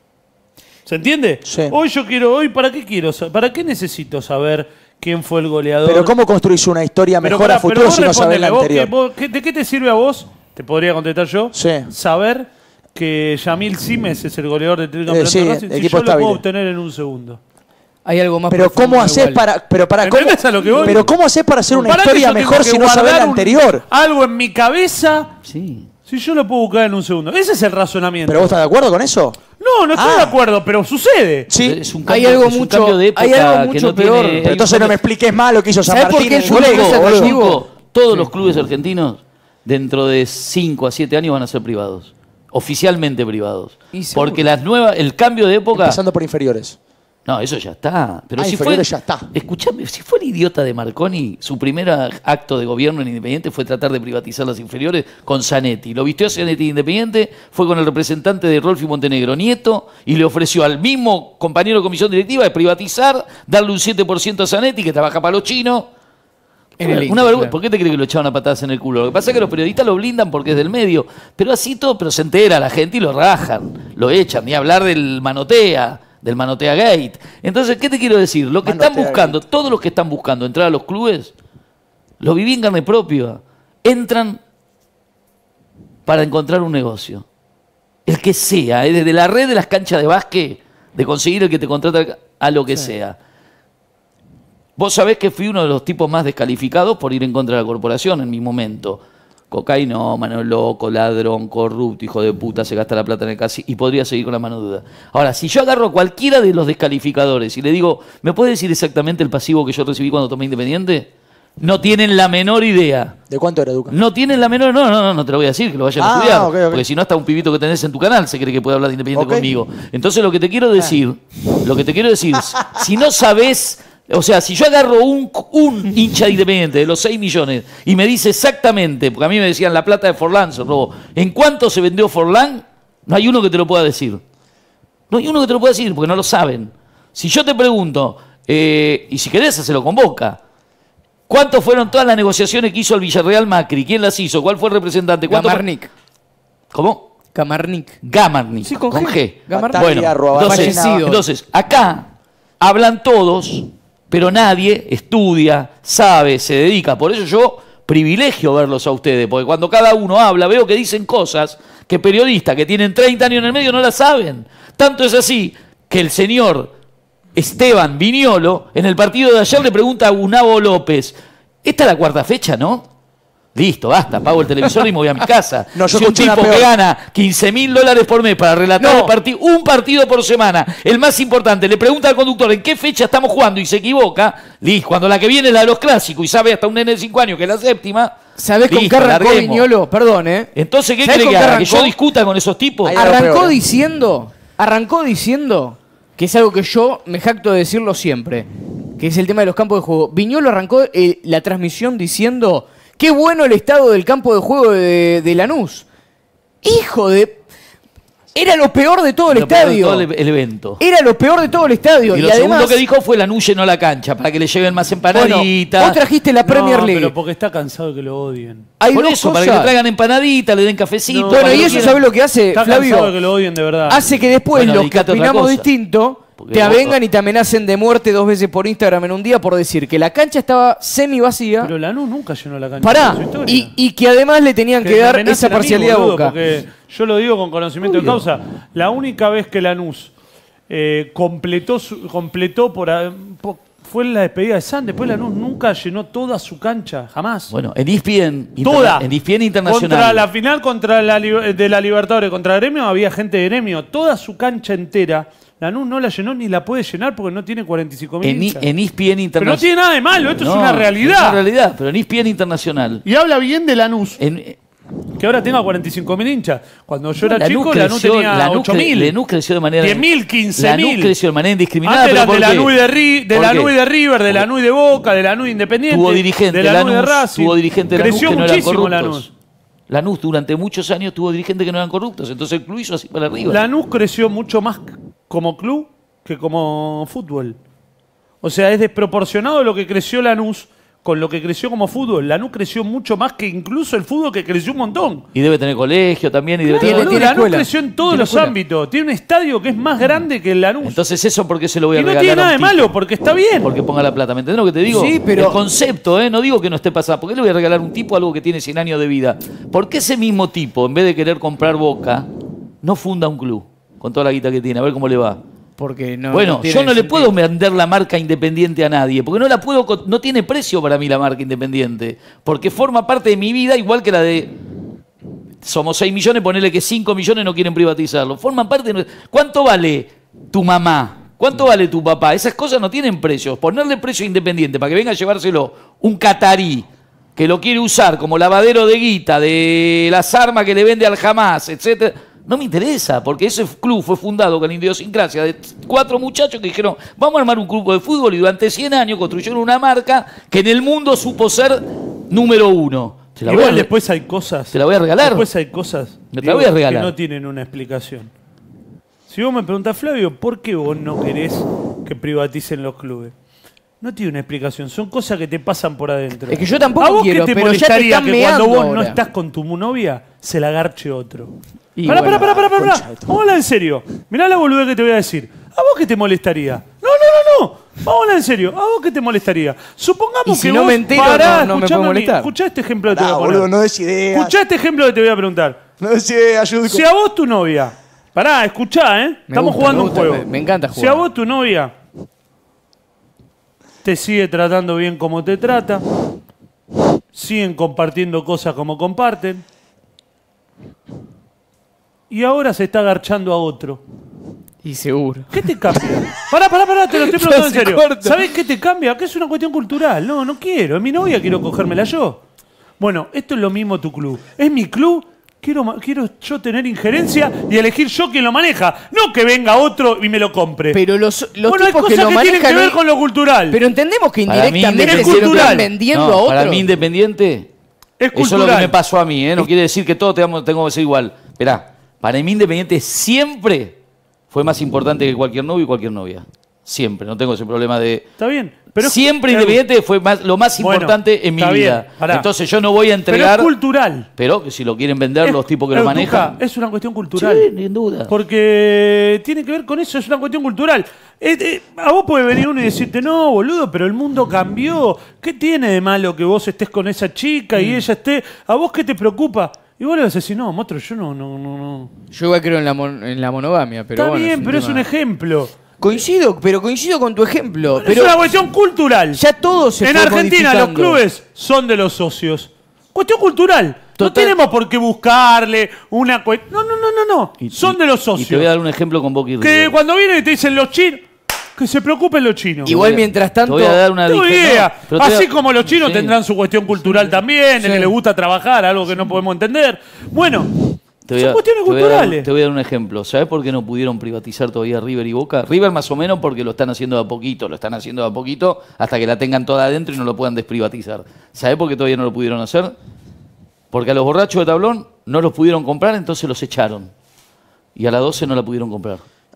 ¿Se entiende? Sí. Hoy yo quiero, hoy ¿para qué quiero? sa- ¿Para qué necesito saber quién fue el goleador? Pero ¿cómo construís una historia Pero mejor pará, a futuro pero vos si no sabés la respondeme, vos, anterior? ¿qué- vos- qué- ¿de qué te sirve a vos? Te podría contestar yo. Sí. Saber que Yamil Simes es el goleador del tricampeonato Eh, sí, de Racing. Si equipo yo lo puedo estable. obtener en un segundo. Hay algo más Pero profundo ¿cómo haces igual. para, pero para cómo, ¿Entendés a lo que voy? pero cómo haces para hacer una Pará que historia yo tengo mejor que si no sabés la guardar un- anterior? Algo en mi cabeza, Sí. si yo lo puedo buscar en un segundo. Ese es el razonamiento. ¿Pero vos estás de acuerdo con eso? No, no estoy Ah. de acuerdo, pero sucede. Sí. Es un Hay cambio, algo es un mucho- cambio de época hay algo que mucho no peor. tiene- Pero Pero hay entonces un no me cambio- expliques más lo que hizo San ¿Sabés por Martín qué en el su fútbol lego, es boludo. atractivo? Zucco, todos los clubes argentinos dentro de cinco a siete años van a ser privados. Oficialmente privados. Y seguro. Porque las nuevas, el cambio de época. Empezando por inferiores. No, eso ya está. Pero Ah, si fue, inferiores ya está. Escuchame, si fue el idiota de Marconi, su primer acto de gobierno en Independiente fue tratar de privatizar las inferiores con Zanetti. Lo vistió a Zanetti en Independiente, fue con el representante de Rolfi Montenegro, Nieto, y le ofreció al mismo compañero de comisión directiva de privatizar, darle un siete por ciento a Zanetti, que trabaja para los chinos. En el Una Inter, vergüenza. claro. ¿Por qué te crees que lo echaban a patadas en el culo? Lo que pasa es que los periodistas lo blindan porque es del medio. Pero así todo, pero se entera la gente y lo rajan, lo echan. Ni hablar del manotea, del manotea gate. Entonces, ¿qué te quiero decir? Lo que están Manotea buscando, todos los que están buscando entrar a los clubes, lo viví en carne propia. Entran para encontrar un negocio. El que sea, ¿eh? Desde la red de las canchas de básquet, de conseguir el que te contrata a lo que sea. Vos sabés que fui uno de los tipos más descalificados por ir en contra de la corporación en mi momento. Cocainómano, loco, ladrón, corrupto, hijo de puta, se gasta la plata en el casino y podría seguir con la mano duda. Ahora, si yo agarro a cualquiera de los descalificadores y le digo, ¿me puede decir exactamente el pasivo que yo recibí cuando tomé Independiente? No tienen la menor idea. ¿De cuánto era, Duca? No tienen la menor... No, no, no, no te lo voy a decir, que lo vayan a Ah, estudiar. ok, ok. Porque si no, hasta un pibito que tenés en tu canal se cree que puede hablar de Independiente Ok. conmigo. Entonces, lo que te quiero decir, lo que te quiero decir, si no sabés... O sea, si yo agarro un, un hincha de Independiente de los seis millones y me dice exactamente, porque a mí me decían la plata de Forlán se robó, ¿en cuánto se vendió Forlán? No hay uno que te lo pueda decir. No hay uno que te lo pueda decir porque no lo saben. Si yo te pregunto, eh, y si querés, se lo convoca. ¿Cuánto fueron todas las negociaciones que hizo el Villarreal Macri? ¿Quién las hizo? ¿Cuál fue el representante? ¿Cuánto fue- Gamarnik. ¿Cómo? Gamarnik. Gamarnik. Sí, con con G. G. Gamarnik. Bueno, Batalla, robar, entonces, fallecido. entonces, acá hablan todos, pero nadie estudia, sabe, se dedica. Por eso yo privilegio verlos a ustedes, porque cuando cada uno habla, veo que dicen cosas que periodistas que tienen treinta años en el medio no las saben. Tanto es así que el señor Esteban Viñolo, en el partido de ayer, le pregunta a Gustavo López, esta es la cuarta fecha, ¿no? Listo, basta, apago el televisor y me voy a mi casa. No, yo si un escuché una tipo que peor. gana quince mil dólares por mes para relatar No. un, parti- un partido por semana, el más importante, le pregunta al conductor en qué fecha estamos jugando y se equivoca, listo, cuando la que viene es la de los clásicos y sabe hasta un nene de cinco años que es la séptima, ¿Sabés con listo, qué arrancó larguemos. Viñolo? Perdón, ¿eh? Entonces, ¿qué ¿Sabés cree con que qué haga? ¿Que yo arrancó? discuta con esos tipos? Ahí algo Arrancó peor, ¿eh? diciendo, arrancó diciendo, que es algo que yo me jacto de decirlo siempre, que es el tema de los campos de juego. Viñolo arrancó eh, la transmisión diciendo, qué bueno el estado del campo de juego de, de Lanús. Hijo de... Era lo peor de todo el Lo peor de estadio. todo el, el evento. Era lo peor de todo el estadio. Y Y, lo además, segundo que dijo fue Lanús llenó la cancha para que le lleven más bueno, empanaditas. vos trajiste la Premier No, League. pero porque está cansado de que lo odien. Hay Por dos eso, para cosas. que le traigan empanaditas, le den cafecito. No, Bueno, para y que eso, lo ¿sabes lo que hace, Está cansado de Flavio? que lo odien de verdad. Hace que después Bueno, los que dedicate a otra opinamos cosa. distinto Porque te vos- avengan y te amenacen de muerte dos veces por Instagram en un día por decir que la cancha estaba semi vacía. Pero Lanús nunca llenó la cancha. Pará, en su historia. y, y que además le tenían que, me dar amenacen esa a mí, parcialidad a boludo, Boca. Porque yo lo digo con conocimiento Obvio. de causa. La única vez que Lanús eh, completó, su- completó por, a- po- fue en la despedida de San. Después Lanús nunca llenó toda su cancha, jamás. Bueno, en E S P N, Toda. interna- en E S P N Internacional. Contra la final contra la, li- de la Libertadores, contra Gremio, había gente de Gremio. Toda su cancha entera, Lanús no la llenó ni la puede llenar porque no tiene cuarenta y cinco mil En, I- hinchas. en E S P N Pero no Internacional. tiene nada de malo, esto No, es una realidad. Es una realidad, pero en E S P N Internacional. Y habla bien de Lanús, En, que ahora tenga cuarenta y cinco mil hinchas. Cuando yo era Lanús chico, Lanús creció- tenía Lanús ocho cre- mil. Lanús creció de manera... diez mil, quince mil. Lanús creció de manera indiscriminada. Antes pero eran ¿por de qué? Lanús y de, Ri- de, ¿Por Lanús qué? y de River, de Porque Lanús y de Boca, de Lanús Independiente, Tuvo dirigente de Lanús y de Lanús, Racing. tuvo dirigente Lanús Creció que no eran muchísimo corruptos. Lanús. Lanús durante muchos años tuvo dirigentes que no eran corruptos, entonces el club hizo así para arriba. Lanús creció mucho más como club que como fútbol. O sea, es desproporcionado lo que creció Lanús con lo que creció como fútbol. Lanús creció mucho más que incluso el fútbol, que creció un montón. Y debe tener colegio también. Y debe Tiene- tener... Boludo, tiene Lanús escuela. creció en todos Tiene los escuela. ámbitos. Tiene un estadio que es más grande que el Lanús. Entonces eso, ¿por qué se lo voy a y no regalar tiene a un nada de tipo? malo, porque está bien. Porque ponga la plata. ¿Me entendés lo que te digo? Sí, pero- El concepto, ¿eh? No digo que no esté pasando. ¿Por qué le voy a regalar a un tipo algo que tiene cien años de vida? ¿Por qué ese mismo tipo, en vez de querer comprar Boca, no funda un club con toda la guita que tiene? A ver cómo le va. Porque no, bueno, no tiene yo no le sentido. puedo vender la marca Independiente a nadie, porque no la puedo, co- no tiene precio para mí la marca Independiente, porque forma parte de mi vida igual que la de somos seis millones, ponele que cinco millones no quieren privatizarlo. Forman parte de... ¿Cuánto vale tu mamá? ¿Cuánto vale tu papá? Esas cosas no tienen precios. Ponerle precio a Independiente para que venga a llevárselo un catarí que lo quiere usar como lavadero de guita de las armas que le vende al Hamas, etcétera. No me interesa, porque ese club fue fundado con la idiosincrasia de cuatro muchachos que dijeron, vamos a armar un grupo de fútbol, y durante cien años construyeron una marca que en el mundo supo ser número uno. Te la voy Igual a- después hay cosas. te la voy a regalar. Después hay cosas No te la voy a regalar. que no tienen una explicación. Si vos me preguntás, Flavio, ¿por qué vos no querés que privaticen los clubes? No tiene una explicación, son cosas que te pasan por adentro. Es que yo tampoco ¿A vos quiero, qué te pero ya te molestaría están que cuando meando vos no ahora? estás con tu novia se la garche otro? Y Pará, bueno, pará, pará, pará, pará. concha de tu- Vamos a hablar en serio. Mirá la boludez que te voy a decir. ¿A vos qué te molestaría? No, no, no, no. Vamos a hablar en serio. ¿A vos qué te molestaría? Supongamos Y si que no vos... me entero, Pará, no- no me escuchame puede a mí. molestar. Escuchá este ejemplo que te Pará, voy a poner. boludo, no des ideas. Escuchá este ejemplo que te voy a preguntar. No des ideas, Yudico. Si a vos tu novia... Pará, escuchá, ¿eh? Me Estamos gusta, jugando me gusta, un juego. me- me encanta Si jugar. a vos tu novia te sigue tratando bien como te trata, siguen compartiendo cosas como comparten, y ahora se está agarchando a otro. Y seguro. ¿Qué te cambia? Pará, pará, pará, te lo estoy preguntando en Se serio. corta. ¿Sabés qué te cambia? Que es una cuestión cultural. No, no quiero. Es mi novia, quiero cogérmela yo. Bueno, esto es lo mismo tu club. Es mi club, quiero, ma- quiero yo tener injerencia y elegir yo quién lo maneja. No que venga otro y me lo compre. Pero los, los bueno, hay tipos cosas que que, lo tienen manejan... que ver con lo cultural. Pero entendemos que Para mí, indirectamente es se lo cultural. están vendiendo No, a otro. para mí Independiente, es eso es cultural. lo que me pasó a mí, ¿eh? No quiere decir que todos tengamos, tengamos que ser igual. Esperá, para mí Independiente siempre fue más importante que cualquier novio y cualquier novia. Siempre, no tengo ese problema de... Está bien. Pero es- siempre pero- Independiente fue más, lo más Bueno, importante en mi está bien, vida. pará. Entonces yo no voy a Pero entregar... es cultural. Pero que si lo quieren vender Es- los tipos que eh, lo Tuca, manejan... es una cuestión cultural. Sí, sin duda. Porque tiene que ver con eso, es una cuestión cultural. Eh, eh, a vos puede venir uno y decirte, no, boludo, pero el mundo cambió. ¿Qué tiene de malo que vos estés con esa chica Mm. y ella esté? ¿A vos qué te preocupa? Y vos le vas a decir, no, Motro, yo no, no, no, no. Yo igual creo en la, mon- en la monogamia, pero Está bueno, bien, un pero es tema- un ejemplo. Coincido, pero coincido con tu ejemplo. es Pero una cuestión cultural. ya todo se en fue Argentina los modificando. clubes son de los socios. Cuestión cultural. No Total. tenemos por qué buscarle una cuestión. No, no, no, no, no. Y- son y- de los Y socios. te voy a dar un ejemplo con Boca y Que River. cuando vienen y te dicen los chinos, que se preocupen los chinos. Igual Te voy a- mientras tanto... Te voy a dar una Tengo dije- idea. no, pero te voy a- Así como los chinos Sí. tendrán su cuestión cultural también, Sí. el que les gusta trabajar, algo que no podemos entender. Bueno, Te voy Son a- cuestiones te voy a dar- culturales. Te voy a dar un ejemplo. ¿Sabés por qué no pudieron privatizar todavía River y Boca? River más o menos porque lo están haciendo de a poquito, lo están haciendo de a poquito hasta que la tengan toda adentro y no lo puedan desprivatizar. ¿Sabés por qué todavía no lo pudieron hacer? Porque a los borrachos de tablón no los pudieron comprar, entonces los echaron. Y a la doce no la pudieron comprar.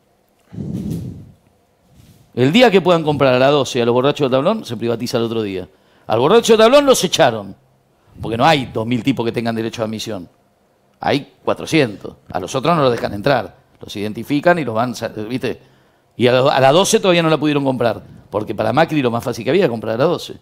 El día que puedan comprar a la doce a los borrachos de tablón, se privatiza el otro día. Al borracho de tablón los echaron. Porque no hay dos mil tipos que tengan derecho a admisión. Hay cuatrocientos. A los otros no los dejan entrar. Los identifican y los van, ¿viste? Y a la, a la doce todavía no la pudieron comprar. Porque para Macri lo más fácil que había era comprar a la doce.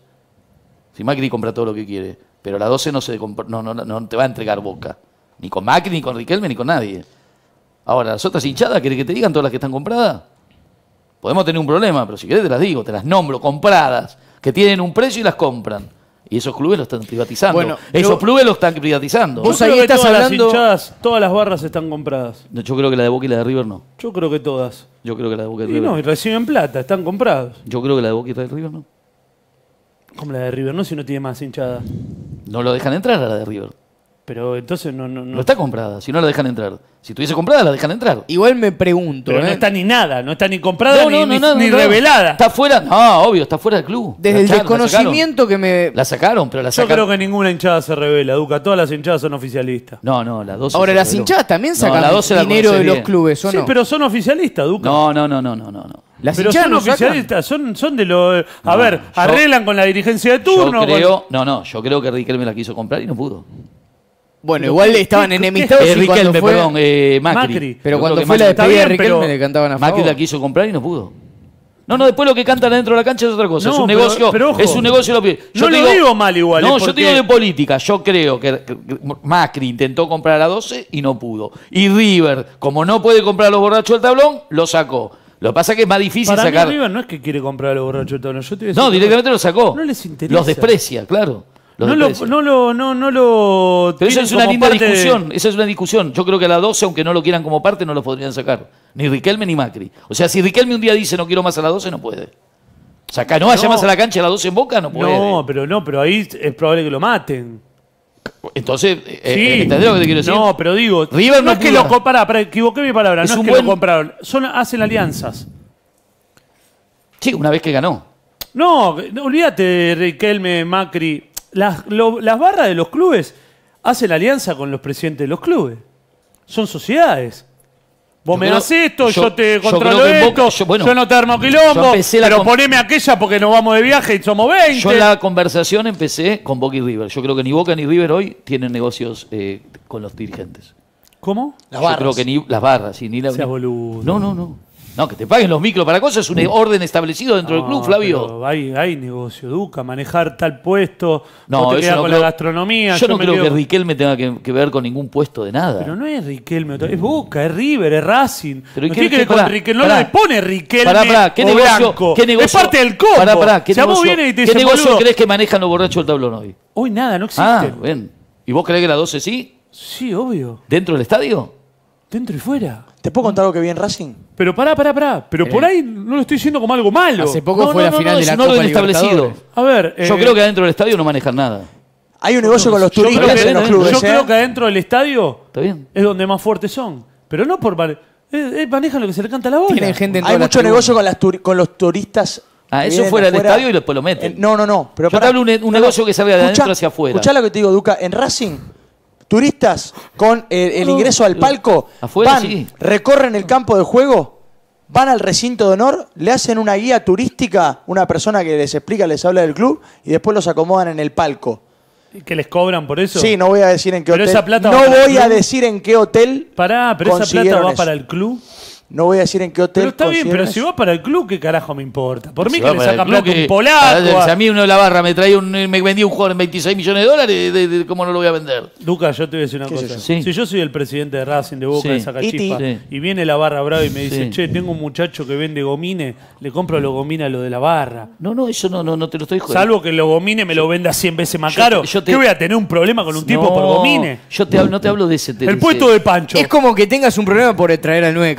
Si Macri compra todo lo que quiere. Pero a la doce no, se compra- no, no, no te va a entregar Boca. Ni con Macri, ni con Riquelme, ni con nadie. Ahora, las otras hinchadas, ¿querés que te digan todas las que están compradas? Podemos tener un problema, pero si querés te las digo, te las nombro, compradas, que tienen un precio y las compran. Y esos clubes lo están privatizando. Bueno, esos yo- clubes lo están privatizando. Vos Yo ahí creo que estás todas hablando- las hinchadas, todas las barras están compradas. No, yo creo que la de Boca y la de River no. Yo creo que todas. Yo creo que la de Boca y Y River no, y reciben plata, están comprados. Yo creo que la de Boca y la de River no. Como la de River, no si no tiene más hinchada. No lo dejan entrar a la de River. Pero entonces no, no, no. No está comprada, si no la dejan entrar. Si tuviese comprada, la dejan entrar. Igual me pregunto, Pero no ¿eh? está ni nada, no está ni comprada No, ni, no, no, ni, no, ni no. revelada. Está fuera, no, obvio, está fuera del club. Desde La el echaron, la desconocimiento que me... sacaron. La sacaron, pero la Yo sacaron. creo que ninguna hinchada se revela, Duca. Todas las hinchadas son oficialistas. No, no, la doce. Ahora, se las reveló. hinchadas también No, sacan la doce la dinero de conoces los bien. clubes, ¿o Sí, no? pero son oficialistas, Duca. No, no, no, no, no, no. no. Las pero hinchadas son no sacan. oficialistas, son, son de los... A No, ver, yo- arreglan con la dirigencia de turno. Yo con- creo, no, no, yo creo que Riquelme la quiso comprar y no pudo. Bueno, Pero igual ¿qué- estaban qué- enemistados Eh, y cuando Riquelme, fue... perdón, eh, Macri. Macri. Yo Pero creo cuando que fue la Macri- está despedida de bien, Riquelme pero le cantaban a Macri favor. la quiso comprar y no pudo. No, no, después lo que cantan adentro de la cancha es otra cosa. No, es un pero- negocio. pero ojo, es un negocio. Lo, yo no te lo digo mal igual, No, es yo te porque- digo de política. Yo creo que que Macri intentó comprar a la doce y no pudo. Y River, como no puede comprar a los borrachos del tablón, lo sacó. Lo que pasa es que es más difícil Para sacar. mí River no es que quiere comprar a los borrachos de tablón. Yo te voy a decir No, que directamente lo sacó. No les interesa. Los desprecia, claro. Los No lo, desprecia. no lo, no, no lo Pero eso tienen es una como linda parte de- discusión. Esa es una discusión. Yo creo que a la doce, aunque no lo quieran como parte, no lo podrían sacar. Ni Riquelme ni Macri. O sea, si Riquelme un día dice no quiero más a la doce, no puede. O sea, acá no vaya No. más a la cancha a la doce en Boca, no puede. No, pero no, pero ahí es probable que lo maten. Entonces, eh, Sí. eh, ¿entendés lo que te quiero decir? No, pero digo, River no no es que pudo. lo compará, pará, equivoqué mi palabra, Es no es un que buen- lo compraron, son, hacen alianzas. Sí, una vez que ganó. No, no, olvídate de Riquelme, Macri. Las, lo- las barras de los clubes hacen alianza con los presidentes de los clubes. Son sociedades. Vos Yo me creo- das esto, yo, yo- te yo controlo creo que en esto, Boca- yo- bueno, yo no te armo yo quilombo, empecé la pero con- poneme aquella porque nos vamos de viaje y somos veinte. Yo en la conversación empecé con Boca y River. Yo creo que ni Boca ni River hoy tienen negocios eh, con los dirigentes. ¿Cómo? Las Yo barras. creo que ni las barras, sí, ni la. Seas ni- boludo. No, no, no. No, que te paguen los micros para cosas es un orden establecido dentro del No, club, Flavio. pero Hay, hay negocio, Duca, manejar tal puesto, No, vos te eso quedás no con creo- la gastronomía. Yo no me creo quedo- que Riquelme tenga que, que ver con ningún puesto de nada. Pero no es Riquelme, es Boca, es River, es Racing. Pero ¿y no qué- tiene que qué- ver con pará, Riquelme, no pará. le pone Riquelme Pará, pará, ¿qué o negocio, Blanco. ¿qué negocio? Es parte del combo. Pará, pará, ¿qué si a vos negocio, viene y te ¿qué dicen, negocio boludo, crees que manejan los borrachos del tablón hoy? hoy nada, no existe. Ah, bien. ¿Y vos creés que la doce sí? Sí, obvio. ¿Dentro del estadio? Dentro y fuera. ¿Te puedo contar algo que vi en Racing? Pero pará, pará, pará. Pero por ahí no lo estoy diciendo como algo malo. Hace poco No, fue no, la no, final no, de es la un Copa orden establecido. Libertadores. A ver. Yo eh, creo que adentro del estadio no manejan nada. Hay un negocio con los yo creo turistas que- en los yo clubes. Yo ¿eh? creo que adentro del estadio ¿Está bien? es donde más fuertes son. Pero no por... mane- eh, eh, manejan lo que se le canta a la bola. Tienen gente en Hay todas las mucho tribunas. negocio con, las turi- con los turistas. Ah, que eso vienen fuera de del afuera. estadio y después lo meten. Eh, no, no, no. Pero Yo te pará. hablo de un- un negocio que salga de Escuchá- adentro hacia afuera. Escuchá lo que te digo, Duca. En Racing, turistas con el, el ingreso al palco Afuera, van, sí. recorren el campo de juego, van al recinto de honor, le hacen una guía turística, una persona que les explica, les habla del club y después los acomodan en el palco. ¿Que les cobran por eso? Sí, no voy a decir en qué Pero hotel. esa plata no va para el voy a club. decir en qué hotel. Pará, pero esa plata consiguieron va eso. para el club. No voy a decir en qué hotel. Pero está bien, pero consiguieron si eso. va para el club, ¿qué carajo me importa? Por mí Si que va le para el sacan club plata a que- un polaco. Si a- a mí uno de la barra me trae un, me vendía un jugador en veintiséis millones de dólares, de- de- ¿cómo no lo voy a vender? Luca, yo te voy a decir una ¿Qué sé cosa. yo? Sí. Si yo soy el presidente de Racing, de Boca, Sí. de Sacachispa, Sí. y viene la barra brava y me dice, Sí. che, tengo un muchacho que vende gomines, le compro los gomines a lo de la barra. No, no, eso no, no, no te lo estoy jodiendo. Salvo que los gomines me lo venda cien veces más yo caro. te- yo te- ¿Qué voy a tener un problema con un tipo No, por gomines? Yo te hablo, no te hablo de ese. de El ese- puesto de Pancho. Es como que tengas un problema por traer al nueve de No, Qatar.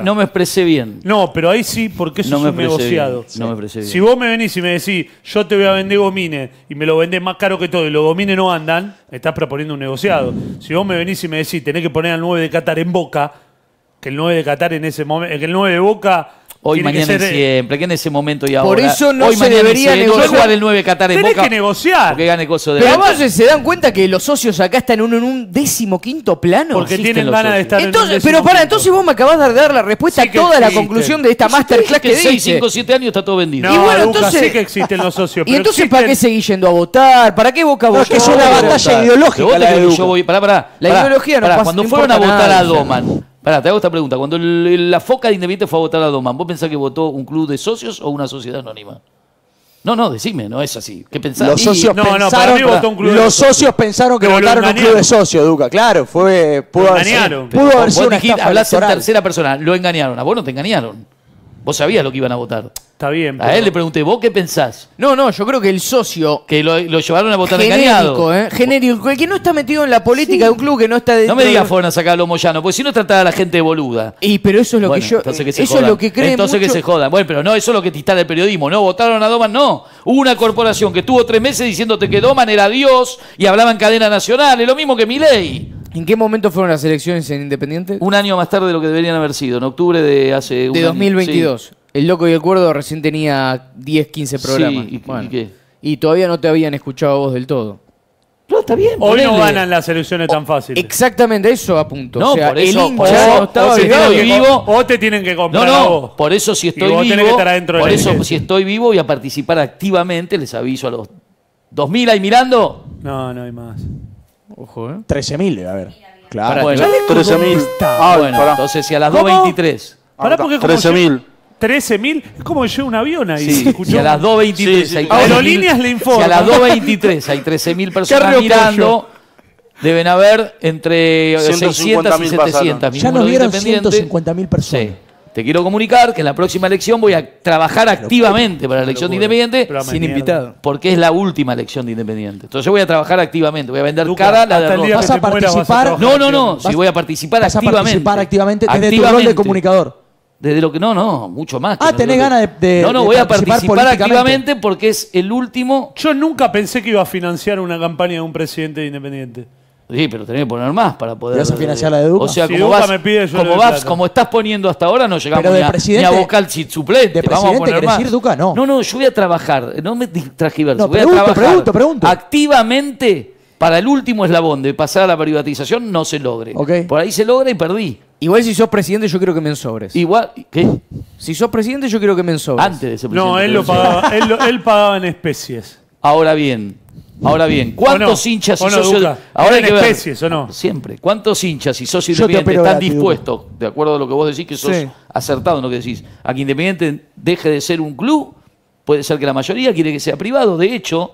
no me expresé bien. No, pero ahí sí, porque eso No es me un expresé negociado. bien, no me expresé bien. Si vos me venís y me decís, yo te voy a vender Gomine y me lo vendés más caro que todo y los Gomine no andan, estás proponiendo un negociado. Si vos me venís y me decís, tenés que poner al nueve de Qatar en Boca, que el nueve de Qatar en ese momento, que el nueve de Boca... Hoy, tiene que mañana y ser- siempre, que en ese momento y ahora. Por eso no Hoy, se mañana y debería siempre. No negociar. voy a jugar el nueve Qatar en Tenés Boca que negociar. porque gane coso de Pero la- entonces se dan cuenta que los socios acá están en un, en un décimo quinto plano. Porque existen tienen los ganas de socios. estar en Entonces, un pero décimo para, quinto. entonces vos me acabás de dar la respuesta Sí a que toda la existen. conclusión de esta Yo te dije masterclass que que seis, dice. cinco, siete años está todo vendido. No, Y bueno, Duca, entonces- sí que existen los socios. ¿Y pero entonces existen- para qué seguís yendo a votar? ¿Para qué Boca No, votó? es que es una batalla ideológica Pero vos la te de crees que Duca. yo voy. Pará, pará. La pará, ideología no pará, pasa- Cuando no fueron a importa votar nada, a dice. Doman. Pará, te hago esta pregunta. Cuando el- la Foca de Independiente fue a votar a Doman, ¿vos pensás que votó un club de socios o una sociedad anónima? No, no, decime, no es así. ¿Qué pensás? Los Y- socios no, no, para pensaron, mí votó un club de los socios. socios pensaron que Pero lo votaron un club engañaron. de socios, Duca. Claro, fue pudo Lo haber sido, engañaron. pudo Vos haber sido una dijiste, estafa hablás en electoral. tercera persona. Lo engañaron. A vos no te engañaron. Vos sabías lo que iban a votar. Está bien. A pero- él le pregunté, ¿vos qué pensás? No, no, yo creo que el socio Que lo, lo llevaron a votar genérico, engañado. ¿eh? Genérico, el que no está metido en la política de un club que no está dentro No me digas de- fueron a sacar a los Moyano, porque si no trataba a la gente de boluda. Y pero eso es lo Bueno, que yo entonces que se eso jodan. es lo que creen Entonces mucho- que se jodan. Bueno, pero no, eso es lo que te instala el periodismo. No, votaron a Doman, no. Hubo una corporación que estuvo tres meses diciéndote que Doman era Dios y hablaba en cadena nacional. Es lo mismo que Milei. ¿En qué momento fueron las elecciones en Independiente? Un año más tarde de lo que deberían haber sido, en octubre de hace un De año. dos mil veintidós. Sí. El Loco y el Cuerdo recién tenía diez, quince programas. Sí, ¿y- y Bueno. qué? Y todavía no te habían escuchado a vos del todo. No, está bien. Hoy no ponele. ganan las elecciones tan fáciles. Exactamente, eso apunto. No, o sea, por eso- el por hincha eso- no estaba o si obligado. estoy Tienen que- vivo- O te tienen que No, comprar a no, vos. por eso si Y estoy vos tenés que vivo, estar adentro de por la eso dirigencia. si estoy vivo voy a participar activamente, les aviso a los dos mil ahí mirando. No, no hay más. Ojo, ¿eh? trece mil debe haber. Claro. Bueno, trece mil. está? Ah, bueno, pará. entonces si a las ¿Cómo? dos veintitrés. Pará, porque como trece mil. trece mil. Es como que llega un avión ahí. Sí, ¿se escuchó? si a las dos veintitrés Sí, sí, hay sí. trece mil Aerolíneas le informan. Si a las dos veintitrés hay trece mil personas Carrio mirando, deben haber entre ciento cincuenta seiscientas y mil setecientas. pasaron. mi Ya número nos de vieron independientes. ciento cincuenta mil personas. Sí. Te quiero comunicar que en la próxima elección voy a trabajar activamente para la elección de Independiente. Pero Sin mierda. invitado. Porque es la última elección de Independiente. Entonces yo voy a trabajar activamente, voy a vender Duca, cara la hasta el día derrota. que Vas a te mueras vas a participar- trabajar No, no, no, activamente. sí voy a participar Vas a activamente. participar activamente desde tu rol de Activamente. comunicador. Desde lo que no, no, mucho más. que Ah, no, tenés lo que- ganas de- de- No, no, de voy a participar participar políticamente. activamente porque es el último. Yo nunca pensé que iba a financiar una campaña de un presidente de Independiente. Sí, pero tenés que poner más para poder. ¿Y vas a financiar la de Duca? O sea, Si como Duca vas, me pide, yo le como, doy vas plata. como estás poniendo hasta ahora, no llegamos Pero de ni, a, presidente- ni a vocal si- suplente. de Vamos a presidente poner querés más. decir, Duca, no. No, no, yo voy a trabajar. No me transgiverses. No, voy pregunto, a trabajar pregunto, pregunto. activamente para el último eslabón de pasar a la privatización no se logre. Ok. Por ahí se logra y perdí. Igual si sos presidente yo quiero que me ensobres. Igual, ¿qué? Si sos presidente yo quiero que me ensobres. Antes de ser presidente. No, él lo pero sí. pagaba, él, lo- él pagaba en especies. Ahora bien, ahora bien, ¿cuántos ¿O no? hinchas y ¿O no, socios? Duca? Ahora hay ¿Eran que ver. especies o no? Siempre. ¿Cuántos hinchas y socios Yo te independientes opero están gratis, dispuestos, de acuerdo a lo que vos decís, que sos Sí. acertado en lo que decís, a que Independiente deje de ser un club? Puede ser que la mayoría quiere que sea privado. De hecho,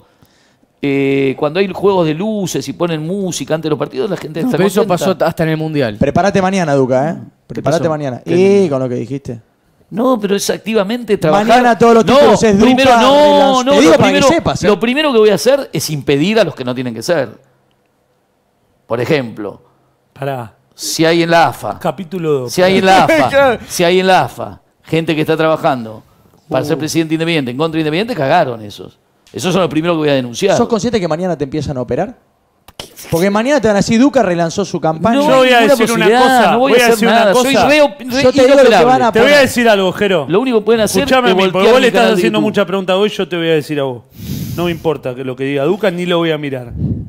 eh, cuando hay juegos de luces y ponen música antes de los partidos, la gente No, está pero eso contenta. pasó hasta en el Mundial. Prepárate mañana, Duca, ¿eh? Prepárate pasó? mañana. ¿Qué? Y con lo que dijiste. No, pero es activamente trabajar. Mañana todos los no, títulos es Duca, primero, no, Relance. no, Te digo lo para que primero, sepas, ¿eh? lo primero que voy a hacer es impedir a los que no tienen que ser. Por ejemplo, Pará. si hay en la A F A, Capítulo dos. si hay en la A F A, si hay en la A F A gente que está trabajando para ser presidente independiente, en contra de Independiente, cagaron esos. Esos son los primeros que voy a denunciar. ¿Sos consciente que mañana te empiezan a operar? Porque mañana te van a decir, Duca relanzó su campaña. No Yo voy a hay ninguna decir una posibilidad, cosa, no voy, voy a a hacer decir una nada. cosa. Soy re, op- re Yo te digo lo que inoperable. van a Te voy a decir algo, Jero. Lo único que pueden hacer Escuchame a es mí, porque voltear vos mi le estás canal de haciendo YouTube. mucha pregunta a vos, yo te voy a decir a vos. No me importa que lo que diga Duca, ni lo voy a mirar.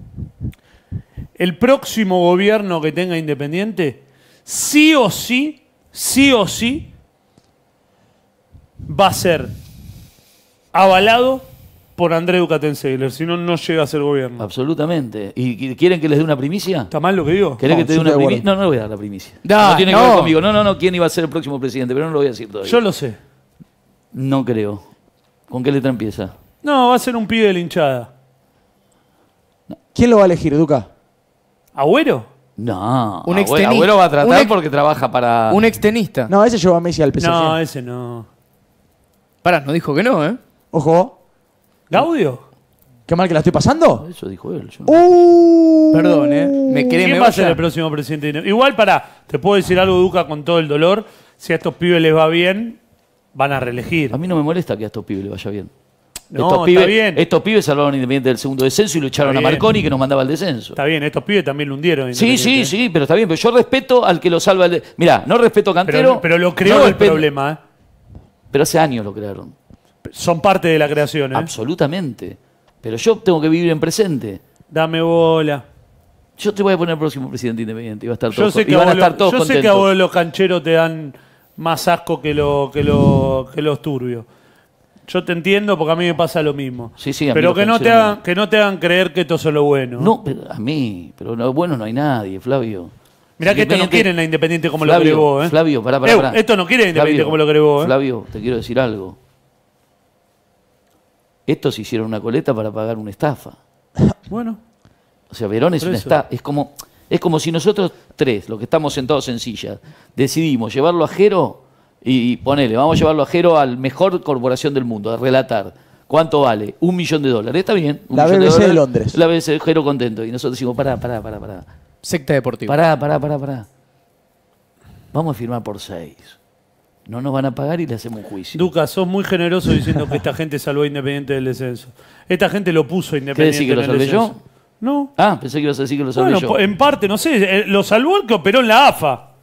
El próximo gobierno que tenga Independiente, sí o sí, sí o sí, va a ser avalado por Andrés Ducatensegler, si no, no llega a ser gobierno. Absolutamente. ¿Y y quieren que les dé una primicia? ¿Está mal lo que digo? ¿Querés No, que te dé yo una estoy de primicia? acuerdo. No, no le voy a dar la primicia. Da, no tiene que no. ver conmigo. No, no, no. ¿Quién iba a ser el próximo presidente? Pero no lo voy a decir todavía. Yo lo sé. No creo. ¿Con qué letra empieza? No, va a ser un pibe de la hinchada. ¿Quién lo va a elegir, Duca? ¿Agüero? No. Un Agüero, extenista. Agüero va a tratar Un ex- porque trabaja para... Un extenista. No, ese llevó a Messi al P S G. No, ese no. Pará, no dijo que no, ¿eh? Ojo. ¿Gaudio? ¿Qué mal que la estoy pasando? Eso dijo él. yo- Uh. Perdón, ¿eh? Me querés, ¿Quién me va a vaya. ser el próximo presidente? Igual, pará, te puedo decir algo, Duca, con todo el dolor. si a estos pibes les va bien, van a reelegir. A mí no me molesta que a estos pibes les vaya bien. No, estos, está pibes, bien. estos pibes salvaron a Independiente del segundo descenso y lo echaron a bien. Marconi que nos mandaba al descenso. Está bien, estos pibes también lo hundieron. Sí, sí, Independiente, ¿eh? sí, pero está bien. Pero yo respeto al que lo salva. El de... Mirá, no respeto a Cantero. Pero, pero lo creó no el respeto- problema. ¿eh? Pero hace años lo crearon. Son parte de la creación. ¿eh? Absolutamente. Pero yo tengo que vivir en presente. Dame bola. Yo te voy a poner el próximo presidente independiente y va a estar Yo todos, sé y que, a van a vos, estar lo- todos yo sé contentos. que a vos los cancheros te dan más asco que, lo, que, lo, que los turbios. Yo te entiendo porque a mí me pasa lo mismo. Sí, sí, a mí pero los que no, te cancheros hagan, que no te hagan creer que esto es lo bueno. No, pero a mí, pero no, bueno no hay nadie, Flavio. Mirá que esto no Independiente- quieren a Independiente como Flavio, lo creó vos. ¿eh? Flavio, pará, pará, Eh, pará. Esto no quiere a Independiente Flavio, como lo creó vos. ¿eh? Flavio, te quiero decir algo. Estos hicieron una coleta para pagar una estafa. Bueno, O sea, Verón es Por una eso. estafa. Es como, es como si nosotros tres, los que estamos sentados en sillas, decidimos llevarlo a Jero y, y ponele, vamos a llevarlo a Jero al mejor corporación del mundo, a relatar. ¿Cuánto vale? Un millón de dólares. Está bien. Un La millón B B C de dólares. Londres. La B B C de Jero contento. Y nosotros decimos, pará, pará, pará, pará. Secta deportiva. Pará, pará, pará, pará. Vamos a firmar por seis. No nos van a pagar y le hacemos un juicio. Duca, sos muy generoso diciendo que esta gente salvó a Independiente del descenso. Esta gente lo puso a ¿Qué Independiente decís, que lo en el salvé yo? descenso. No. Ah, pensé que ibas a decir que lo salvé Bueno, yo. po- en parte, no sé, eh, lo salvó el que operó en la A F A.